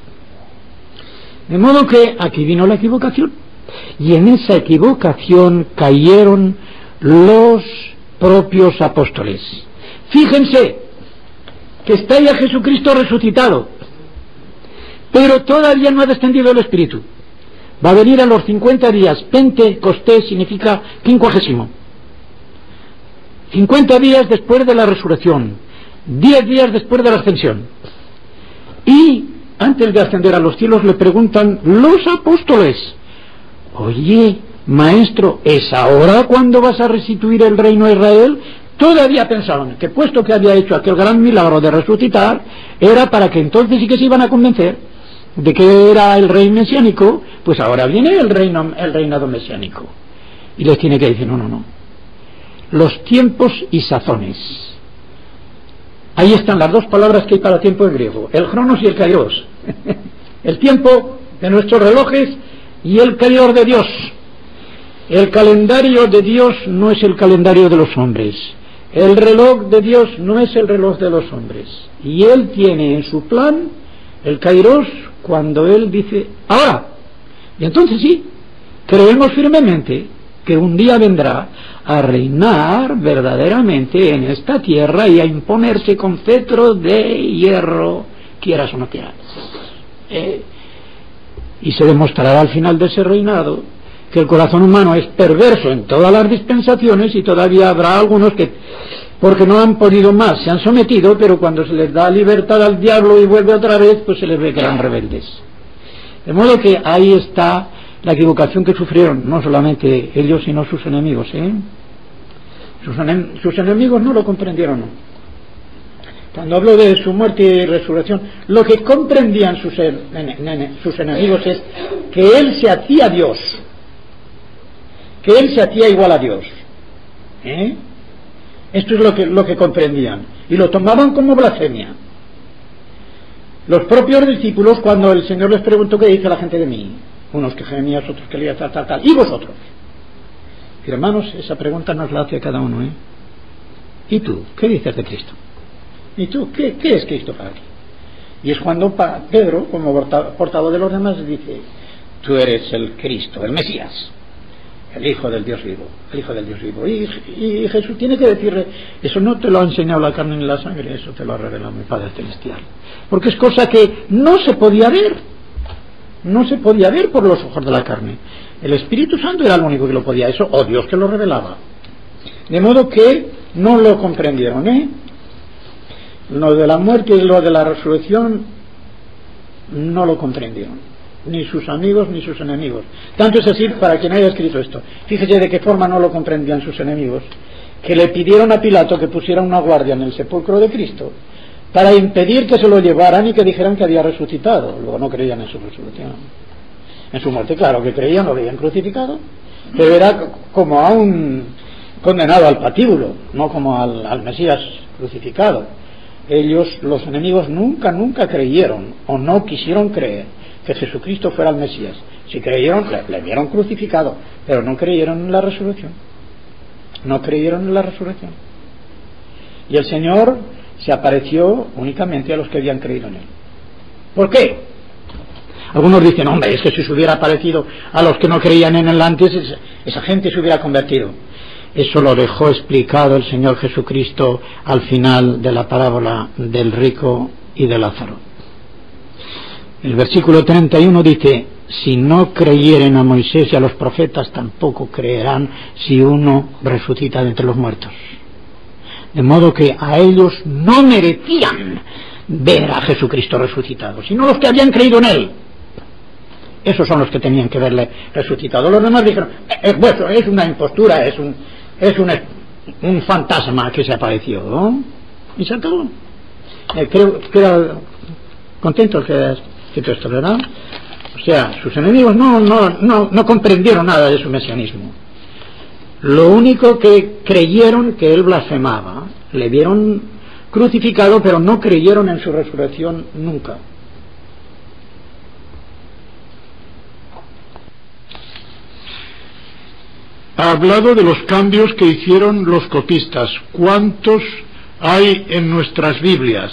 De modo que aquí vino la equivocación, y en esa equivocación cayeron los propios apóstoles. Fíjense que está ya Jesucristo resucitado, pero todavía no ha descendido el Espíritu. Va a venir a los cincuenta días. Pentecostés significa quincuagésimo. cincuenta días después de la resurrección, diez días después de la ascensión. Y antes de ascender a los cielos le preguntan los apóstoles: oye, maestro, ¿es ahora cuando vas a restituir el reino a Israel? Todavía pensaban que puesto que había hecho aquel gran milagro de resucitar, era para que entonces sí que se iban a convencer de que era el rey mesiánico. Pues ahora viene el reino, el reinado mesiánico. Y les tiene que decir, no, no, no. Los tiempos y sazones. Ahí están las dos palabras que hay para tiempo en griego, el cronos y el kairos. El tiempo de nuestros relojes y el kairos de Dios. El calendario de Dios no es el calendario de los hombres. El reloj de Dios no es el reloj de los hombres. Y Él tiene en su plan el kairos cuando Él dice ahora. Y entonces sí, creemos firmemente que un día vendrá a reinar verdaderamente en esta tierra y a imponerse con cetro de hierro, quieras o no quieras. Eh, y se demostrará al final de ese reinado que el corazón humano es perverso en todas las dispensaciones, y todavía habrá algunos que, porque no han podido más, se han sometido, pero cuando se les da libertad al diablo y vuelve otra vez, pues se les ve que eran rebeldes. De modo que ahí está la equivocación que sufrieron, no solamente ellos, sino sus enemigos. ¿eh? Sus, enem sus enemigos no lo comprendieron. ¿no? Cuando hablo de su muerte y resurrección, lo que comprendían sus, en sus enemigos es que Él se hacía Dios, que Él se hacía igual a Dios. ¿eh? Esto es lo que, lo que comprendían, y lo tomaban como blasfemia. Los propios discípulos, cuando el Señor les preguntó qué dice la gente de mí, unos que gemían, otros que leían tal, tal, tal, y vosotros. Y hermanos, esa pregunta nos la hace a cada uno. ¿eh? ¿Y tú? ¿Qué dices de Cristo? ¿Y tú? ¿Qué, qué es Cristo para ti? Y es cuando Pedro, como portavoz de los demás, dice: tú eres el Cristo, el Mesías, el Hijo del Dios vivo, el Hijo del Dios vivo. Y, y Jesús tiene que decirle, eso no te lo ha enseñado la carne ni la sangre, eso te lo ha revelado mi Padre Celestial. Porque es cosa que no se podía ver, no se podía ver por los ojos de la carne. El Espíritu Santo era el único que lo podía, eso, o Dios que lo revelaba. De modo que no lo comprendieron, ¿eh? Lo de la muerte y lo de la resurrección no lo comprendieron, ni sus amigos ni sus enemigos. Tanto es así, para quien haya escrito esto, fíjese de qué forma no lo comprendían sus enemigos, que le pidieron a Pilato que pusiera una guardia en el sepulcro de Cristo para impedir que se lo llevaran y que dijeran que había resucitado. Luego no creían en su resurrección, en su muerte. Claro que creían, lo habían crucificado, pero era como a un condenado al patíbulo, no como al, al Mesías crucificado. Ellos, los enemigos, nunca, nunca creyeron o no quisieron creer que Jesucristo fuera el Mesías. Si creyeron, le, le vieron crucificado, pero no creyeron en la resurrección. No creyeron en la resurrección. Y el Señor se apareció únicamente a los que habían creído en Él. ¿Por qué? Algunos dicen, hombre, es que si se hubiera aparecido a los que no creían en Él antes, esa gente se hubiera convertido. Eso lo dejó explicado el Señor Jesucristo al final de la parábola del rico y de Lázaro. El versículo treinta y uno dice, si no creyeren a Moisés y a los profetas, tampoco creerán si uno resucita de entre los muertos. De modo que a ellos no merecían ver a Jesucristo resucitado, sino los que habían creído en Él. Esos son los que tenían que verle resucitado. Los demás dijeron, es, bueno, es una impostura, es un... es un, un fantasma que se apareció, ¿no? Y se acabó. Eh, creo que era contento el que ha escrito esto, ¿verdad? O sea, sus enemigos no, no, no, no comprendieron nada de su mesianismo. Lo único que creyeron que él blasfemaba, le vieron crucificado, pero no creyeron en su resurrección nunca. Ha hablado de los cambios que hicieron los copistas. ¿Cuántos hay en nuestras Biblias?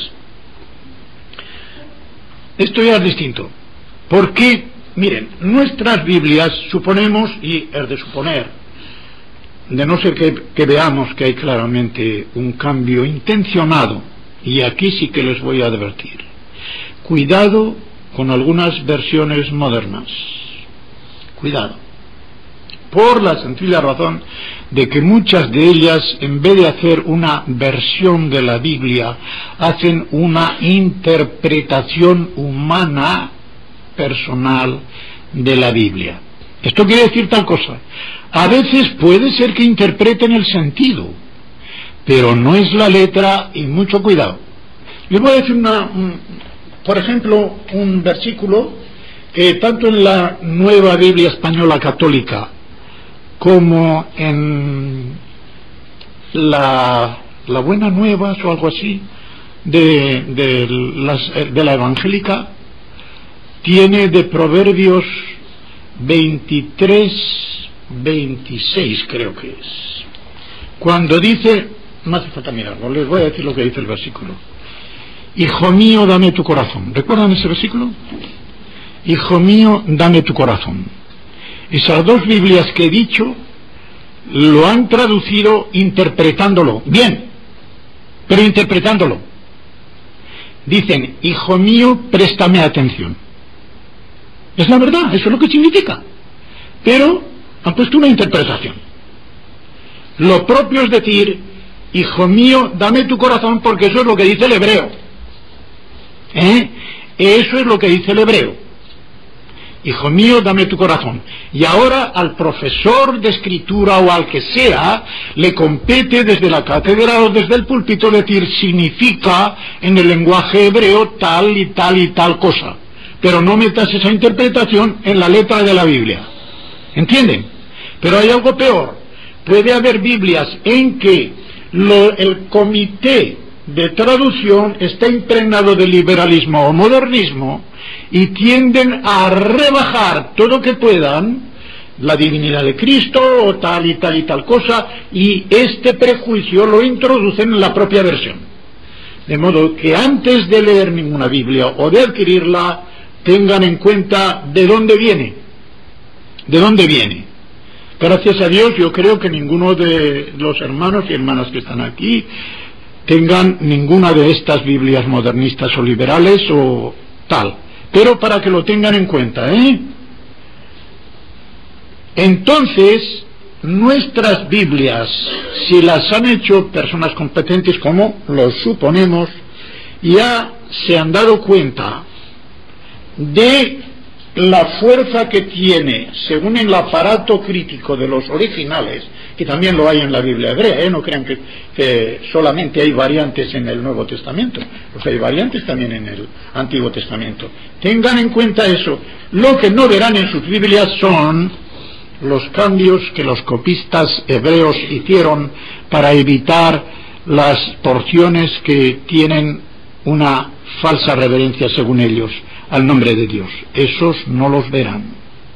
Esto ya es distinto. Porque, miren, nuestras Biblias, suponemos, y es de suponer, de no ser que, que veamos que hay claramente un cambio intencionado, y aquí sí que les voy a advertir. Cuidado con algunas versiones modernas. Cuidado. Por la sencilla razón de que muchas de ellas, en vez de hacer una versión de la Biblia, hacen una interpretación humana, personal, de la Biblia. Esto quiere decir tal cosa. A veces puede ser que interpreten el sentido, pero no es la letra, y mucho cuidado. Les voy a decir una, un, por ejemplo, un versículo que tanto en la Nueva Biblia Española Católica como en la, la Buena Nuevas o algo así de, de, las, de la Evangélica, tiene de Proverbios veintitrés, veintiséis creo que es, cuando dice, no hace falta mirarlo, les voy a decir lo que dice el versículo. Hijo mío, dame tu corazón. ¿Recuerdan ese versículo? Hijo mío, dame tu corazón. Esas dos Biblias que he dicho lo han traducido interpretándolo. Bien, pero interpretándolo. Dicen, hijo mío, préstame atención. Es la verdad, eso es lo que significa. Pero han puesto una interpretación. Lo propio es decir, hijo mío, dame tu corazón, porque eso es lo que dice el hebreo. ¿Eh? Eso es lo que dice el hebreo. Hijo mío, dame tu corazón. Y ahora al profesor de escritura o al que sea le compete desde la cátedra o desde el púlpito decir significa en el lenguaje hebreo tal y tal y tal cosa. Pero no metas esa interpretación en la letra de la Biblia. ¿Entienden? Pero hay algo peor. Puede haber Biblias en que lo, el comité de traducción está impregnado de liberalismo o modernismo y tienden a rebajar todo lo que puedan la divinidad de Cristo o tal y tal y tal cosa, y este prejuicio lo introducen en la propia versión. De modo que antes de leer ninguna Biblia o de adquirirla, tengan en cuenta de dónde viene, ¿De dónde viene? Gracias a Dios, yo creo que ninguno de los hermanos y hermanas que están aquí tengan ninguna de estas Biblias modernistas o liberales o tal, pero para que lo tengan en cuenta, ¿eh? Entonces, nuestras Biblias, si las han hecho personas competentes, como lo suponemos, ya se han dado cuenta de la fuerza que tiene, según el aparato crítico de los originales, que también lo hay en la Biblia hebrea, ¿eh? No crean que, que solamente hay variantes en el Nuevo Testamento, pues hay variantes también en el Antiguo Testamento. Tengan en cuenta eso. Lo que no verán en sus Biblias son los cambios que los copistas hebreos hicieron para evitar las porciones que tienen una falsa reverencia, según ellos, al nombre de Dios. Esos no los verán.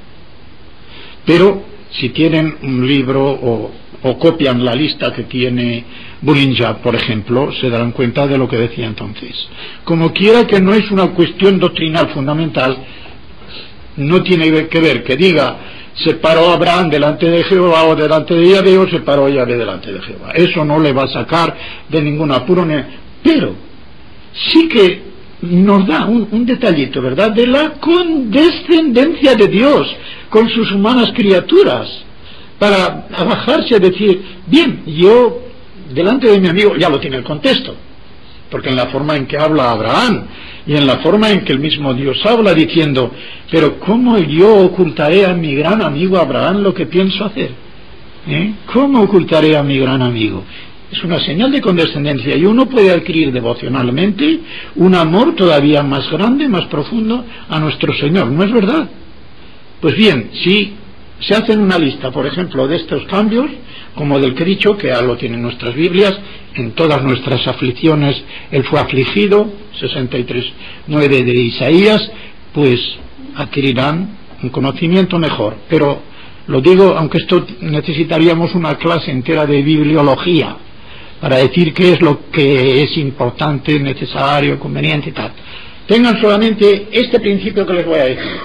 Pero si tienen un libro o, o copian la lista que tiene Bullinger, por ejemplo, se darán cuenta de lo que decía entonces. Como quiera, que no es una cuestión doctrinal fundamental, no tiene que ver que diga se paró Abraham delante de Jehová o delante de Yahvé, o se paró Yahvé delante de Jehová. Eso no le va a sacar de ningún apuro, pero sí que nos da un, un detallito, ¿verdad?, de la condescendencia de Dios con sus humanas criaturas, para abajarse a decir, bien, yo delante de mi amigo, ya lo tiene el contexto, porque en la forma en que habla Abraham y en la forma en que el mismo Dios habla, diciendo, pero ¿cómo yo ocultaré a mi gran amigo Abraham lo que pienso hacer? ¿Eh? ¿Cómo ocultaré a mi gran amigo? Es una señal de condescendencia, y uno puede adquirir devocionalmente un amor todavía más grande, más profundo a nuestro Señor, ¿no es verdad? Pues bien, si se hacen una lista, por ejemplo, de estos cambios, como del que he dicho, que ya lo tienen nuestras Biblias, en todas nuestras aflicciones Él fue afligido, sesenta y tres, nueve de Isaías, pues adquirirán un conocimiento mejor. Pero lo digo, aunque esto necesitaríamos una clase entera de bibliología para decir qué es lo que es importante, necesario, conveniente y tal. Tengan solamente este principio que les voy a decir.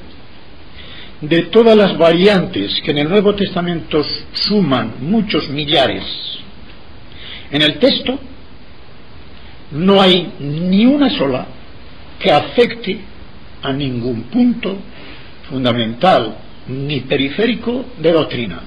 De todas las variantes que en el Nuevo Testamento suman muchos millares, en el texto no hay ni una sola que afecte a ningún punto fundamental ni periférico de doctrina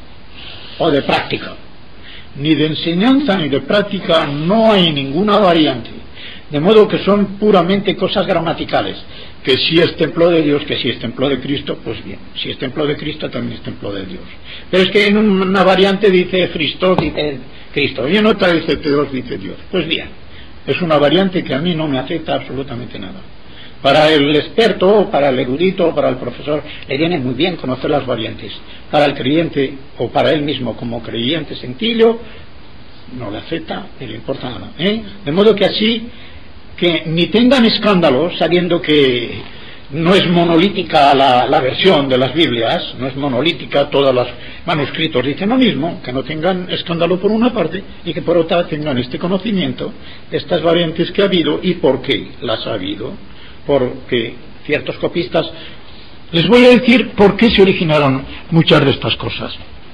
o de práctica. Ni de enseñanza ni de práctica no hay ninguna variante, de modo que son puramente cosas gramaticales. Que si es templo de Dios, que si es templo de Cristo, pues bien, si es templo de Cristo también es templo de Dios. Pero es que en una variante dice Cristo, dice Cristo, y en otra dice Dios, dice Dios. Pues bien, es una variante que a mí no me afecta absolutamente nada. Para el experto, para el erudito, para el profesor, le viene muy bien conocer las variantes. Para el creyente, o para él mismo como creyente sencillo, no le afecta ni le importa nada, ¿eh? De modo que así, que ni tengan escándalo, sabiendo que no es monolítica la, la versión de las Biblias, no es monolítica, todos los manuscritos dicen lo mismo, que no tengan escándalo por una parte, y que por otra tengan este conocimiento de estas variantes que ha habido, y por qué las ha habido. Porque ciertos copistas, les voy a decir por qué se originaron muchas de estas cosas,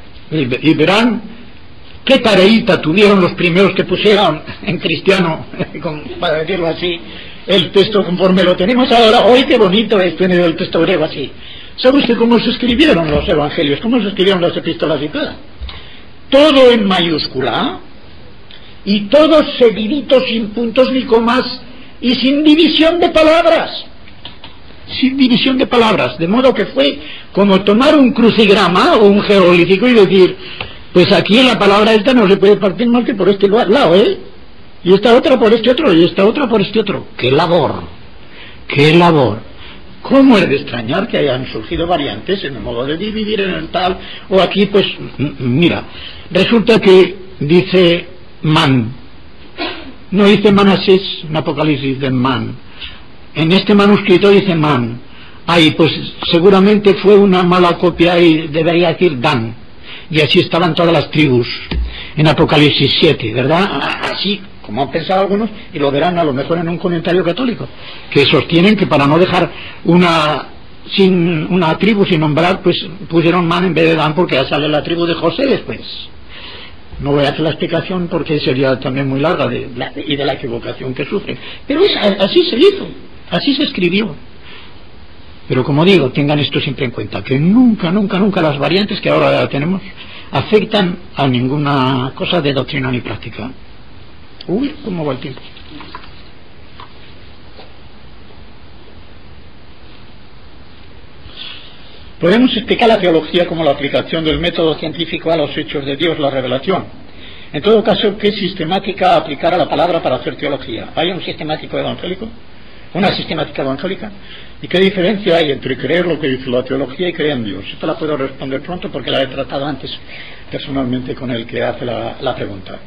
y verán qué tareita tuvieron los primeros que pusieron en cristiano, para decirlo así, el texto conforme lo tenemos ahora. Hoy qué bonito es tener el texto griego así. ¿Sabe usted cómo se escribieron los evangelios? ¿Cómo se escribieron las epístolas y todo? Todo en mayúscula, y todo seguidito, sin puntos ni comas, y sin división de palabras. Sin división de palabras. De modo que fue como tomar un crucigrama o un jeroglífico y decir, pues aquí en la palabra esta no se puede partir más que por este lado, ¿eh? Y esta otra por este otro, y esta otra por este otro. ¡Qué labor! ¡Qué labor! ¿Cómo es de extrañar que hayan surgido variantes en el modo de dividir en el tal? O aquí, pues, mira, resulta que dice man. No dice Manasés, en Apocalipsis dice man. En este manuscrito dice man. Ahí, pues seguramente fue una mala copia y debería decir Dan. Y así estaban todas las tribus en Apocalipsis siete, ¿verdad? Así, como han pensado algunos, y lo verán a lo mejor en un comentario católico, que sostienen que para no dejar una sin una tribu sin nombrar, pues pusieron Man en vez de Dan, porque ya sale la tribu de José después. No voy a hacer la explicación porque sería también muy larga de la, y de la equivocación que sufren. Pero es, así se hizo, así se escribió. Pero como digo, tengan esto siempre en cuenta, que nunca, nunca, nunca las variantes que ahora tenemos afectan a ninguna cosa de doctrina ni práctica. Uy, ¿cómo va el tiempo? Podemos explicar la teología como la aplicación del método científico a los hechos de Dios, la revelación. En todo caso, ¿qué sistemática aplicar a la palabra para hacer teología? ¿Hay un sistemático evangélico? ¿Una sistemática evangélica? ¿Y qué diferencia hay entre creer lo que dice la teología y creer en Dios? Esta la puedo responder pronto porque la he tratado antes personalmente con el que hace la, la pregunta.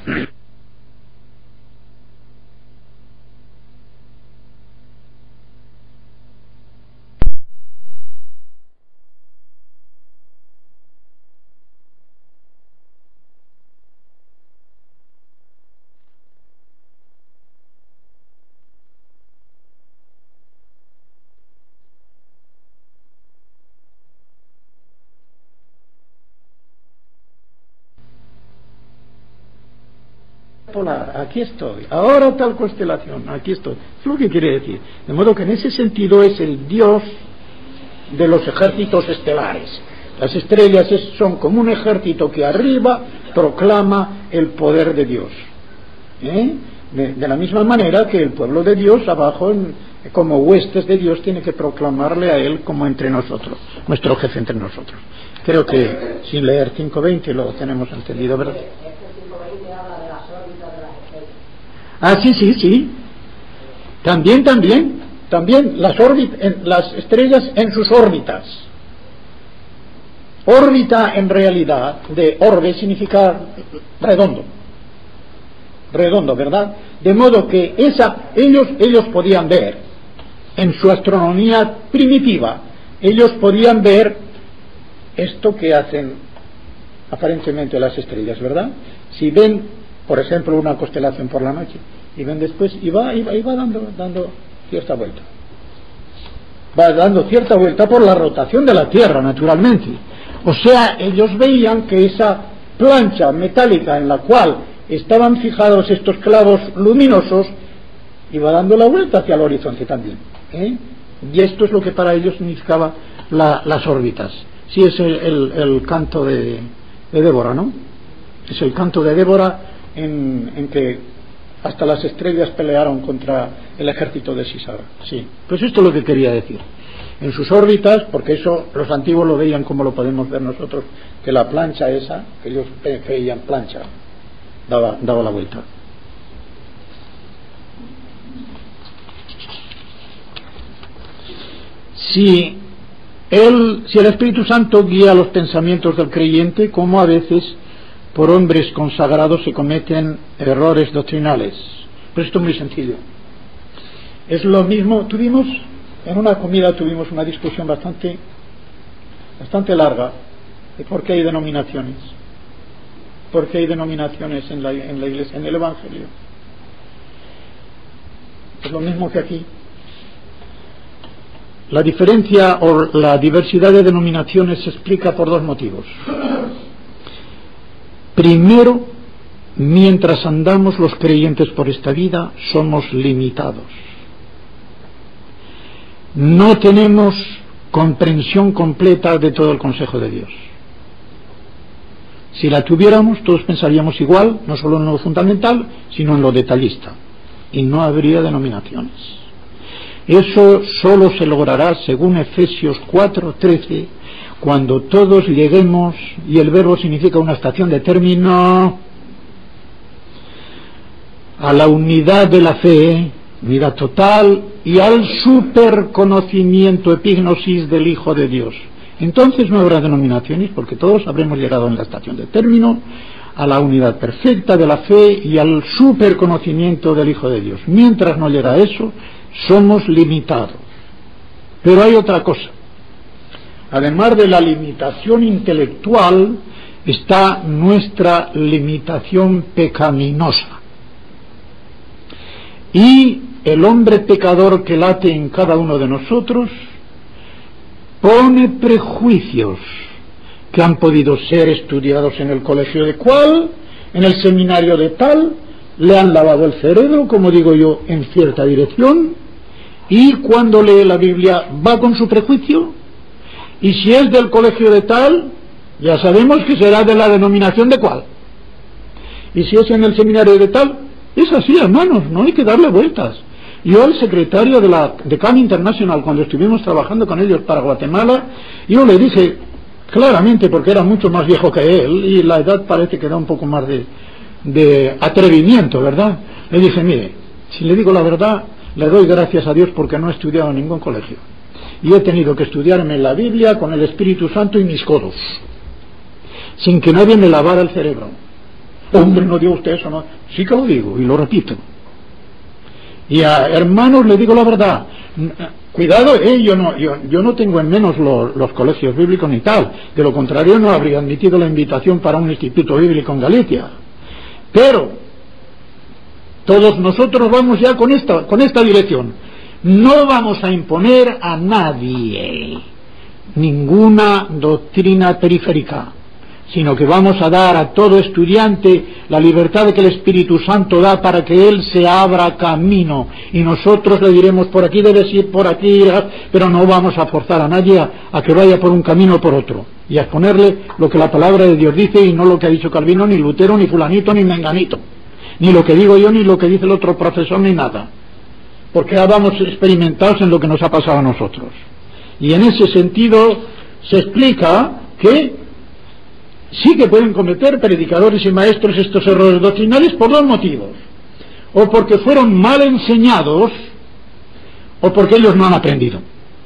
Polar, aquí estoy, ahora tal constelación, aquí estoy. Es lo que quiere decir. De modo que en ese sentido es el Dios de los ejércitos estelares. Las estrellas es, son como un ejército que arriba proclama el poder de Dios. ¿Eh? De, de la misma manera que el pueblo de Dios abajo, en, como huestes de Dios, tiene que proclamarle a Él como entre nosotros, nuestro jefe entre nosotros. Creo que sin leer cinco veinte lo tenemos entendido, ¿verdad? Ah, sí, sí, sí. También, también, también las, en, las estrellas en sus órbitas. Órbita en realidad, de orbe significa redondo. Redondo, ¿verdad? De modo que esa, ellos, ellos podían ver, en su astronomía primitiva, ellos podían ver esto que hacen aparentemente las estrellas, ¿verdad? Si ven, por ejemplo, una constelación por la noche, y ven después, y va, y va, y va dando, dando cierta vuelta. Va dando cierta vuelta por la rotación de la Tierra, naturalmente. O sea, ellos veían que esa plancha metálica en la cual estaban fijados estos clavos luminosos, iba dando la vuelta hacia el horizonte también. ¿eh? Y esto es lo que para ellos significaba la, las órbitas. Sí, es el, el, el canto de, de Débora, ¿no? Es el canto de Débora en, en que hasta las estrellas pelearon contra el ejército de Sisara. Sí, pues esto es lo que quería decir. En sus órbitas, porque eso los antiguos lo veían como lo podemos ver nosotros, que la plancha esa, que ellos creían plancha, daba, daba la vuelta. Si él, si el Espíritu Santo guía los pensamientos del creyente, como a veces por hombres consagrados se cometen errores doctrinales. Pero esto es muy sencillo. Es lo mismo, tuvimos, en una comida tuvimos una discusión bastante, bastante larga de por qué hay denominaciones. ¿Por qué hay denominaciones en la, en la iglesia, en el Evangelio? Es lo mismo que aquí. La diferencia o la diversidad de denominaciones se explica por dos motivos. Primero, mientras andamos los creyentes por esta vida, somos limitados. No tenemos comprensión completa de todo el consejo de Dios. Si la tuviéramos, todos pensaríamos igual, no solo en lo fundamental, sino en lo detallista. Y no habría denominaciones. Eso solo se logrará, según Efesios cuatro trece, cuando todos lleguemos, y el verbo significa una estación de término, a la unidad de la fe, unidad total, y al superconocimiento, epignosis del Hijo de Dios. Entonces no habrá denominaciones, porque todos habremos llegado en la estación de término a la unidad perfecta de la fe y al superconocimiento del Hijo de Dios. Mientras no llega a eso, somos limitados. Pero hay otra cosa. Además de la limitación intelectual, está nuestra limitación pecaminosa. Y el hombre pecador que late en cada uno de nosotros pone prejuicios que han podido ser estudiados en el colegio de cual, en el seminario de tal, le han lavado el cerebro, como digo yo, en cierta dirección, y cuando lee la Biblia va con su prejuicio, y si es del colegio de tal, ya sabemos que será de la denominación de cual, y si es en el seminario de tal, es así, hermanos, no hay que darle vueltas. Yo al secretario de la de C A M International, cuando estuvimos trabajando con ellos para Guatemala, yo le dije claramente, porque era mucho más viejo que él, y la edad parece que da un poco más de, de atrevimiento, ¿verdad? Le dije, mire, si le digo la verdad, le doy gracias a Dios porque no he estudiado en ningún colegio. Y he tenido que estudiarme la Biblia con el Espíritu Santo y mis codos, sin que nadie me lavara el cerebro. Hombre, no digo usted eso, ¿no? Sí que lo digo, y lo repito. Y a hermanos le digo la verdad, cuidado, eh, yo, no, yo, yo no tengo en menos lo, los colegios bíblicos ni tal, de lo contrario no habría admitido la invitación para un instituto bíblico en Galicia. Pero todos nosotros vamos ya con esta, con esta dirección. No vamos a imponer a nadie ninguna doctrina periférica, sino que vamos a dar a todo estudiante la libertad que el Espíritu Santo da para que él se abra camino, y nosotros le diremos por aquí debes ir, por aquí, pero no vamos a forzar a nadie a, a que vaya por un camino o por otro, y a exponerle lo que la palabra de Dios dice y no lo que ha dicho Calvino, ni Lutero, ni fulanito, ni menganito, ni lo que digo yo, ni lo que dice el otro profesor, ni nada, porque ya vamos experimentados en lo que nos ha pasado a nosotros. Y en ese sentido se explica que sí que pueden cometer predicadores y maestros estos errores doctrinales por dos motivos: o porque fueron mal enseñados, o porque ellos no han aprendido.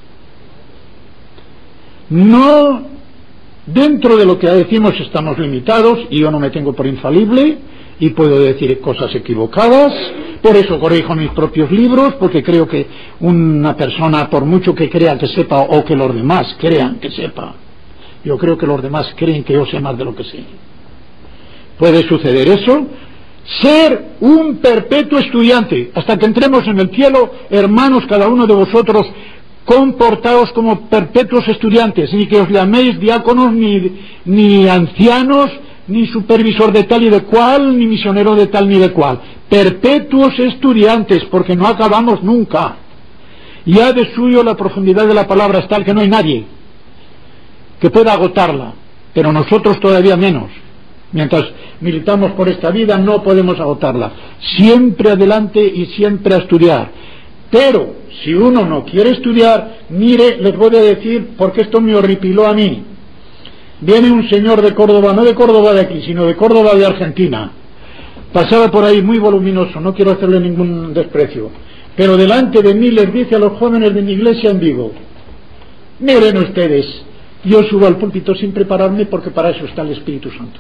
No, dentro de lo que decimos estamos limitados, y yo no me tengo por infalible, y puedo decir cosas equivocadas, por eso corrijo mis propios libros, porque creo que una persona, por mucho que crea que sepa, o que los demás crean que sepa, yo creo que los demás creen que yo sé más de lo que sé. Puede suceder eso. Ser un perpetuo estudiante. Hasta que entremos en el cielo, hermanos, cada uno de vosotros, comportaos como perpetuos estudiantes, ni que os llaméis diáconos, ni, ni ancianos, ni supervisor de tal y de cual, ni misionero de tal ni de cual. Perpetuos estudiantes, porque no acabamos nunca. Ya de suyo la profundidad de la palabra es tal que no hay nadie que pueda agotarla, pero nosotros todavía menos. Mientras militamos por esta vida no podemos agotarla. Siempre adelante y siempre a estudiar. Pero si uno no quiere estudiar, mire, les voy a decir, porque esto me horripiló a mí. Viene un señor de Córdoba, no de Córdoba de aquí, sino de Córdoba de Argentina. Pasaba por ahí muy voluminoso, no quiero hacerle ningún desprecio, pero delante de mí les dice a los jóvenes de mi iglesia en Vigo: miren ustedes, yo subo al púlpito sin prepararme porque para eso está el Espíritu Santo.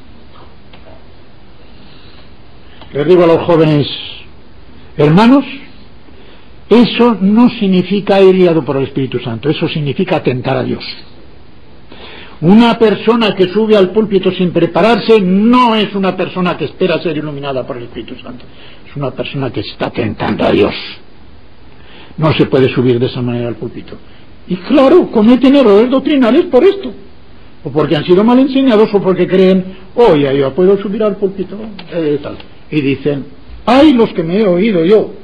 Les digo a los jóvenes: hermanos, eso no significa ir guiado por el Espíritu Santo, eso significa atentar a Dios. Una persona que sube al púlpito sin prepararse no es una persona que espera ser iluminada por el Espíritu Santo, es una persona que está tentando a Dios. No se puede subir de esa manera al púlpito. Y claro, cometen errores doctrinales por esto, o porque han sido mal enseñados, o porque creen: oye, yo puedo subir al púlpito, eh, tal. Y dicen: ay, los que me he oído yo,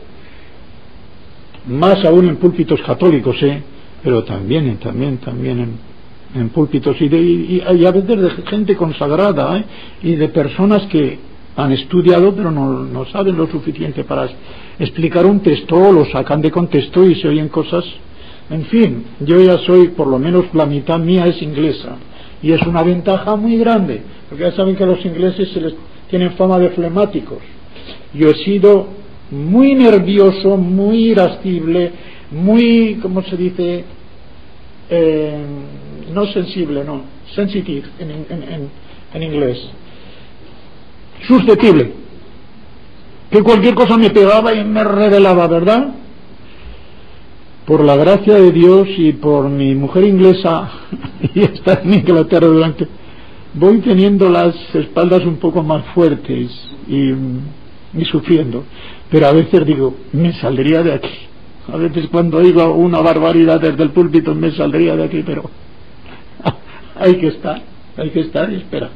más aún en púlpitos católicos, eh, pero también, también, también en, en púlpitos y, de, y, y a veces de gente consagrada, eh, y de personas que han estudiado pero no, no saben lo suficiente para explicar un texto, o lo sacan de contexto y se oyen cosas. En fin, yo ya soy, por lo menos la mitad mía es inglesa, y es una ventaja muy grande, porque ya saben que a los ingleses se les tienen fama de flemáticos. Yo he sido muy nervioso, muy irascible, muy, ¿cómo se dice? Eh, no sensible, no, sensitive en, en, en, en inglés. Susceptible. Que cualquier cosa me pegaba y me revelaba, ¿verdad? Por la gracia de Dios y por mi mujer inglesa y estar en Inglaterra durante, voy teniendo las espaldas un poco más fuertes y, y sufriendo, pero a veces digo, me saldría de aquí A veces cuando oigo una barbaridad desde el púlpito me saldría de aquí, pero hay que estar, hay que estar y esperar.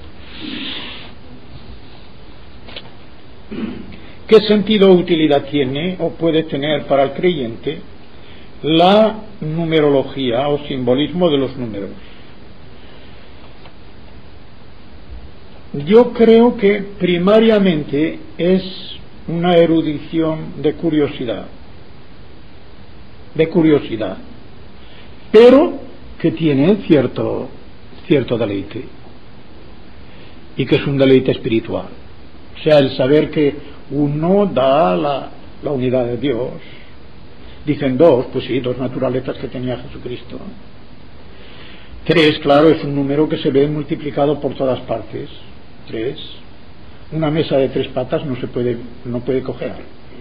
¿Qué sentido o utilidad tiene o puede tener para el creyente la numerología o simbolismo de los números? Yo creo que primariamente es una erudición de curiosidad, de curiosidad, pero que tiene cierto, cierto deleite, y que es un deleite espiritual. O sea, el saber que uno da la, la unidad de Dios. Dicen dos, pues sí, dos naturalezas que tenía Jesucristo. Tres, claro, es un número que se ve multiplicado por todas partes. Tres. Una mesa de tres patas no se puede, no puede cojear.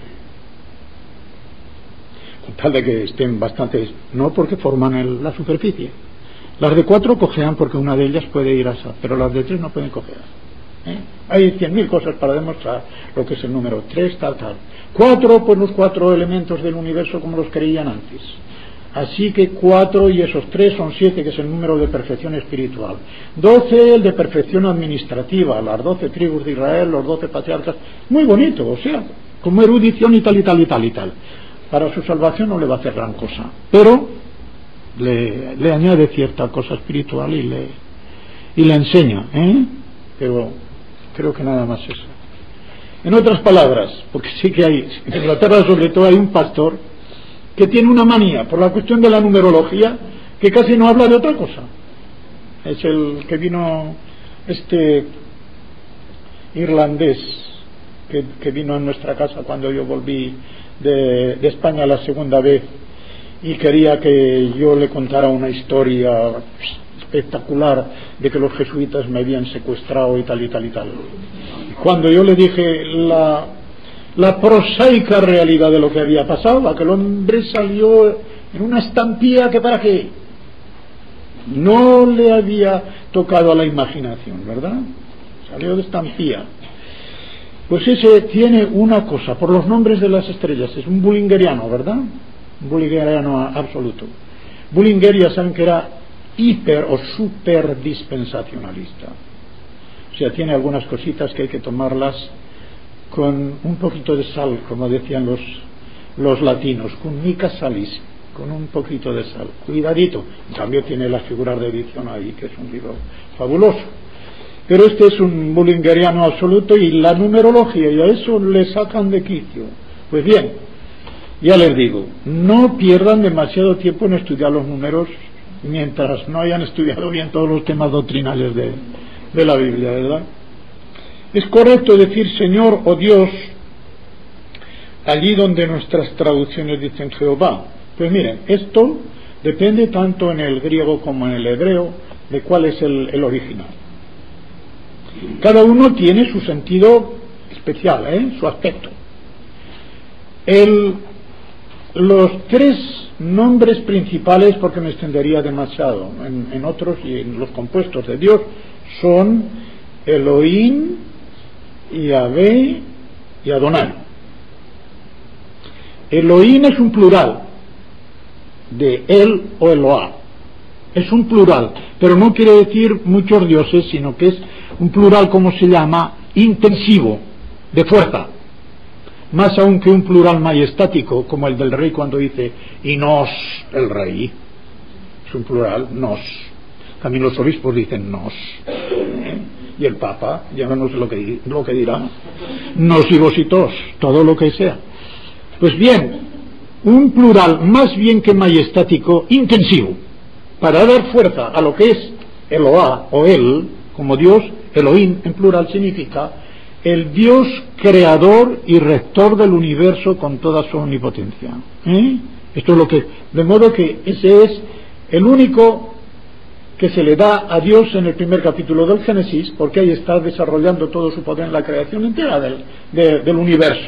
Con tal de que estén bastantes, no porque forman el, la superficie. Las de cuatro cojean porque una de ellas puede ir a esa, pero las de tres no pueden cojear. ¿Eh? Hay cien mil cosas para demostrar lo que es el número tres, tal, tal. Cuatro, pues los cuatro elementos del universo como los creían antes. Así que cuatro y esos tres son siete, que es el número de perfección espiritual. Doce, el de perfección administrativa, las doce tribus de Israel, los doce patriarcas. Muy bonito, o sea, como erudición y tal y tal y tal y tal. Para su salvación no le va a hacer gran cosa, pero le, le añade cierta cosa espiritual y le, y le enseña, ¿eh? Pero creo que nada más eso. En otras palabras, porque sí que hay, en Inglaterra sobre todo hay un pastor que tiene una manía por la cuestión de la numerología, que casi no habla de otra cosa. Es el que vino, este irlandés, que, que vino a nuestra casa cuando yo volví de, de España la segunda vez, y quería que yo le contara una historia espectacular de que los jesuitas me habían secuestrado y tal y tal y tal. Cuando yo le dije la, la prosaica realidad de lo que había pasado, aquel hombre salió en una estampía que para qué no le había tocado a la imaginación, ¿verdad? Salió de estampía. Pues ese tiene una cosa, por los nombres de las estrellas, es un bullingeriano, ¿verdad? Un bullingeriano absoluto. Bullinger, ya saben que era hiper o super dispensacionalista. O sea, tiene algunas cositas que hay que tomarlas con un poquito de sal, como decían los, los latinos, con mica salis, con un poquito de sal. Cuidadito. En cambio tiene las figuras de edición ahí, que es un libro fabuloso. Pero este es un bullingeriano absoluto, y la numerología y a eso le sacan de quicio. Pues bien, ya les digo, no pierdan demasiado tiempo en estudiar los números mientras no hayan estudiado bien todos los temas doctrinales de, de la Biblia, ¿verdad? Es correcto decir Señor o Dios allí donde nuestras traducciones dicen Jehová. Pues miren, esto depende tanto en el griego como en el hebreo de cuál es el, el original. Cada uno tiene su sentido especial, ¿eh? Su aspecto. El, los tres nombres principales, porque me extendería demasiado en, en otros y en los compuestos de Dios, son Elohim, Yahvé y Adonai. Elohim es un plural de El o Eloah. Es un plural, pero no quiere decir muchos dioses, sino que es un plural, como se llama, intensivo, de fuerza. Más aún que un plural majestático, como el del rey cuando dice, y nos, el rey. Es un plural, nos. También los obispos dicen nos. ¿Eh? Y el Papa, ya no sé lo que, lo que dirá. Nos y vos y tos, todo lo que sea. Pues bien, un plural más bien que majestático, intensivo, para dar fuerza a lo que es Eloah o Él, como Dios. Elohim en plural significa el Dios creador y rector del universo con toda su omnipotencia. ¿Eh? Esto es lo que, de modo que ese es el único que se le da a Dios en el primer capítulo del Génesis, porque ahí está desarrollando todo su poder en la creación entera del, de, del universo.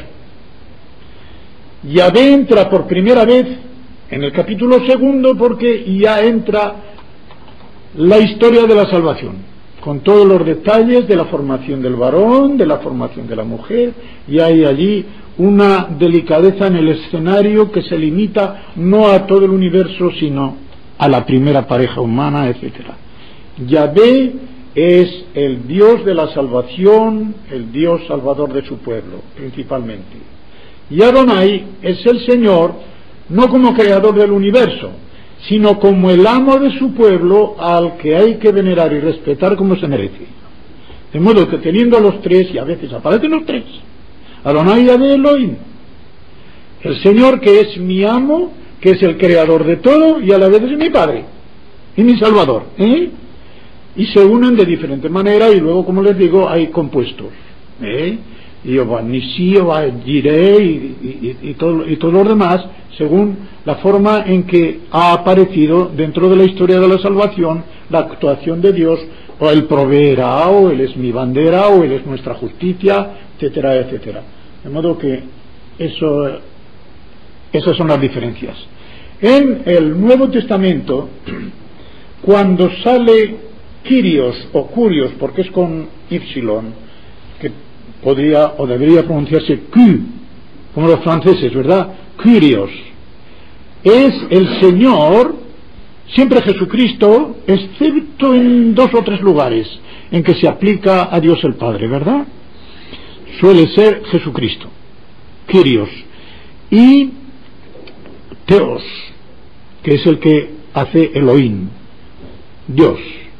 Yahvé entra por primera vez en el capítulo segundo, porque ya entra la historia de la salvación, con todos los detalles de la formación del varón, de la formación de la mujer, y hay allí una delicadeza en el escenario que se limita no a todo el universo, sino a la primera pareja humana, etcétera. Yahvé es el Dios de la salvación, el Dios salvador de su pueblo, principalmente. Y Adonai es el Señor, no como creador del universo, sino como el amo de su pueblo, al que hay que venerar y respetar como se merece. De modo que teniendo a los tres, y a veces aparecen los tres, Adonai, Yahvé, Elohim, el Señor que es mi amo, que es el creador de todo, y a la vez es mi Padre y mi Salvador, ¿eh? Y se unen de diferentes maneras, y luego, como les digo, hay compuestos, ¿eh? Jehová Nisí, Jehová Jireh y, y, y, y, todo, y todo lo demás, según la forma en que ha aparecido dentro de la historia de la salvación la actuación de Dios, o Él proveerá, o Él es mi bandera, o Él es nuestra justicia, etcétera, etcétera. De modo que eso, esas son las diferencias. En el Nuevo Testamento, cuando sale Kyrios o Curios, porque es con Y, que podría o debería pronunciarse Q, como los franceses, ¿verdad? Kyrios. Es el Señor, siempre Jesucristo, excepto en dos o tres lugares en que se aplica a Dios el Padre, ¿verdad? Suele ser Jesucristo, Kyrios, y Theos, que es el que hace Elohim, Dios.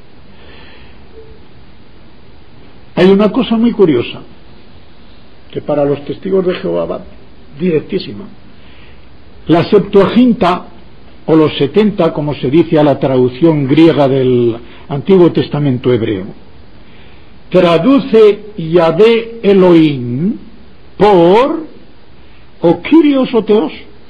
Hay una cosa muy curiosa, que para los testigos de Jehová va directísima. La Septuaginta, o los setenta, como se dice a la traducción griega del Antiguo Testamento hebreo, traduce Yahvé Elohim por o Kyrios o Theos,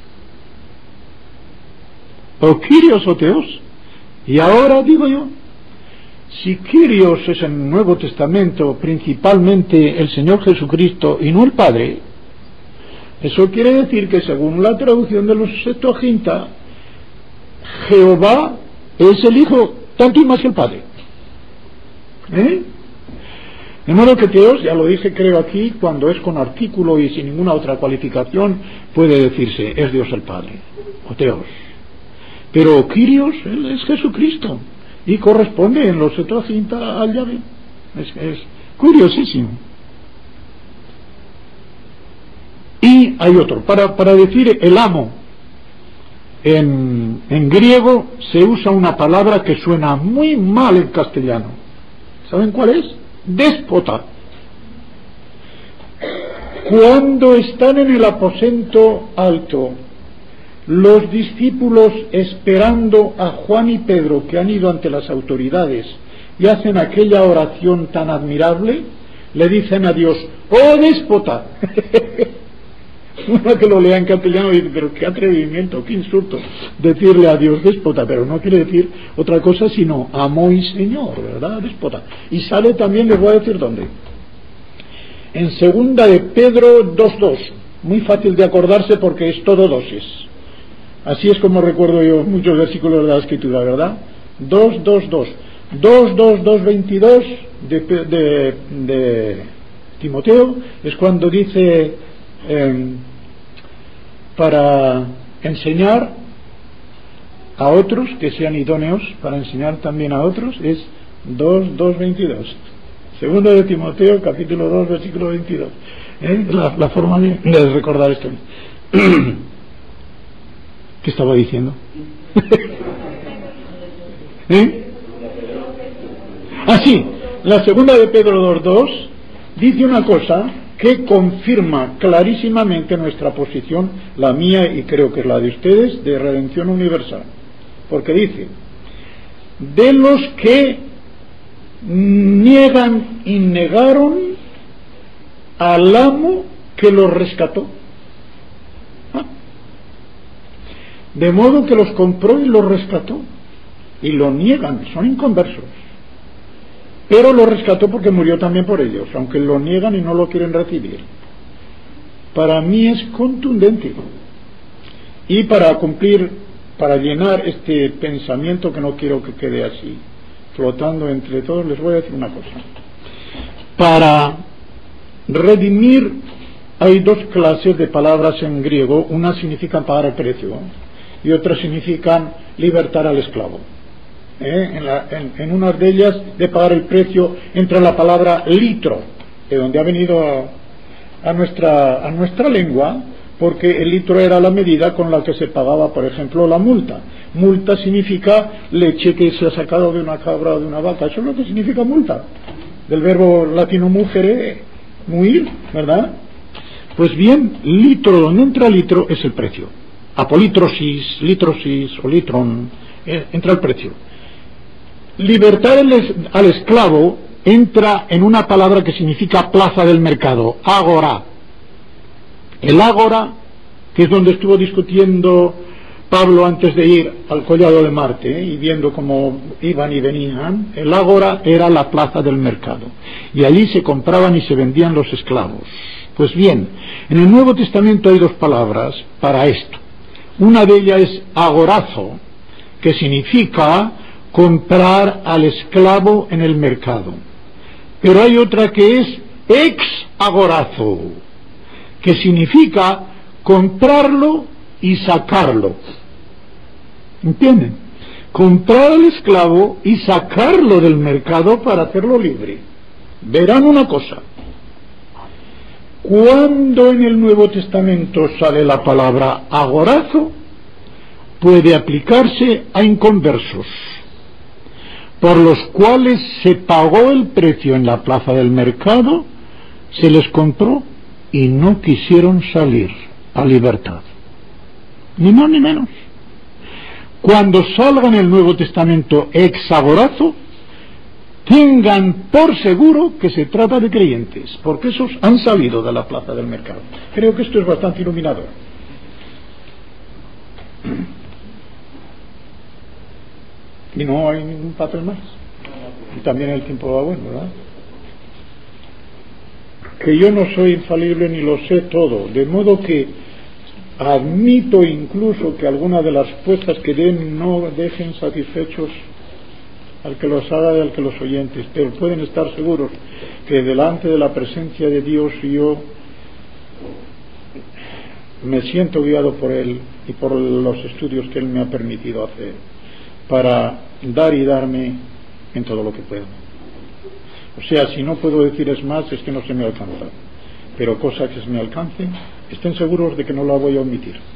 o Kyrios o Theos. Y ahora digo yo, si Kyrios es en el Nuevo Testamento principalmente el Señor Jesucristo y no el Padre, eso quiere decir que según la traducción de los Septuaginta, Jehová es el Hijo tanto y más que el Padre, ¿eh? De modo que Theos, ya lo dije creo aquí, cuando es con artículo y sin ninguna otra cualificación, puede decirse es Dios el Padre, o Theos. Pero Kyrios, él es Jesucristo, y corresponde en los Septuaginta al Yahvé. Es, es curiosísimo. Y hay otro, para, para decir el amo, en, en griego se usa una palabra que suena muy mal en castellano. ¿Saben cuál es? Déspota. Cuando están en el aposento alto los discípulos esperando a Juan y Pedro, que han ido ante las autoridades y hacen aquella oración tan admirable, le dicen a Dios, ¡oh déspota! Uno que lo lea en castellano dice, pero qué atrevimiento, qué insulto decirle a Dios déspota, pero no quiere decir otra cosa sino amo y Señor, ¿verdad? Déspota. Y sale también, les voy a decir dónde, en segunda de Pedro dos dos, muy fácil de acordarse porque es todo doses. Así es como recuerdo yo muchos versículos de la Escritura, ¿verdad? dos dos dos, dos dos dos veintidós de, de, de Timoteo es cuando dice eh, para enseñar a otros que sean idóneos para enseñar también a otros, es dos dos veintidós. Segundo de Timoteo, capítulo dos, versículo veintidós. ¿Eh? La, la forma de, de recordar esto. ¿Qué estaba diciendo? ¿Eh? Ah, sí, la segunda de Pedro dos dos dice una cosa que confirma clarísimamente nuestra posición, la mía y creo que es la de ustedes, de redención universal. Porque dice, de los que niegan y negaron al amo que los rescató. ¿Ah? De modo que los compró y los rescató. Y lo niegan, son inconversos. Pero lo rescató porque murió también por ellos, aunque lo niegan y no lo quieren recibir. Para mí es contundente. Y para cumplir, para llenar este pensamiento que no quiero que quede así, flotando entre todos, les voy a decir una cosa. Para redimir hay dos clases de palabras en griego. Una significan pagar el precio y otras significan libertar al esclavo. ¿Eh? En, la, en, en una de ellas, de pagar el precio, entra la palabra litro, de donde ha venido a, a, nuestra, a nuestra lengua, porque el litro era la medida con la que se pagaba, por ejemplo, la multa. Multa significa leche que se ha sacado de una cabra o de una vaca. Eso es lo que significa multa, del verbo latino mugere, muir, ¿verdad? Pues bien, litro, donde entra litro es el precio. Apolitrosis, litrosis o litron, eh, entra el precio. Libertar el, al esclavo entra en una palabra que significa plaza del mercado, agora. El ágora, que es donde estuvo discutiendo Pablo antes de ir al collado de Marte, ¿eh? y viendo cómo iban y venían, el ágora era la plaza del mercado, y allí se compraban y se vendían los esclavos. Pues bien, en el Nuevo Testamento hay dos palabras para esto. Una de ellas es agorazo, que significa comprar al esclavo en el mercado. Pero hay otra que es ex agorazo, que significa comprarlo y sacarlo. ¿Entienden? Comprar al esclavo y sacarlo del mercado para hacerlo libre. Verán una cosa. Cuando en el Nuevo Testamento sale la palabra agorazo, puede aplicarse a inconversos, por los cuales se pagó el precio en la plaza del mercado, se les compró y no quisieron salir a libertad. Ni más ni menos. Cuando salga en el Nuevo Testamento exagorazo, tengan por seguro que se trata de creyentes, porque esos han salido de la plaza del mercado. Creo que esto es bastante iluminador. Y no hay ningún papel más. Y también el tiempo va bueno, ¿verdad? Que yo no soy infalible ni lo sé todo, de modo que admito incluso que alguna de las respuestas que den no dejen satisfechos al que los haga y al que los oyentes, pero pueden estar seguros que delante de la presencia de Dios yo me siento guiado por Él y por los estudios que Él me ha permitido hacer para dar y darme en todo lo que puedo. O sea, si no puedo decir es más, es que no se me alcanza, pero cosa que se me alcance, estén seguros de que no la voy a omitir.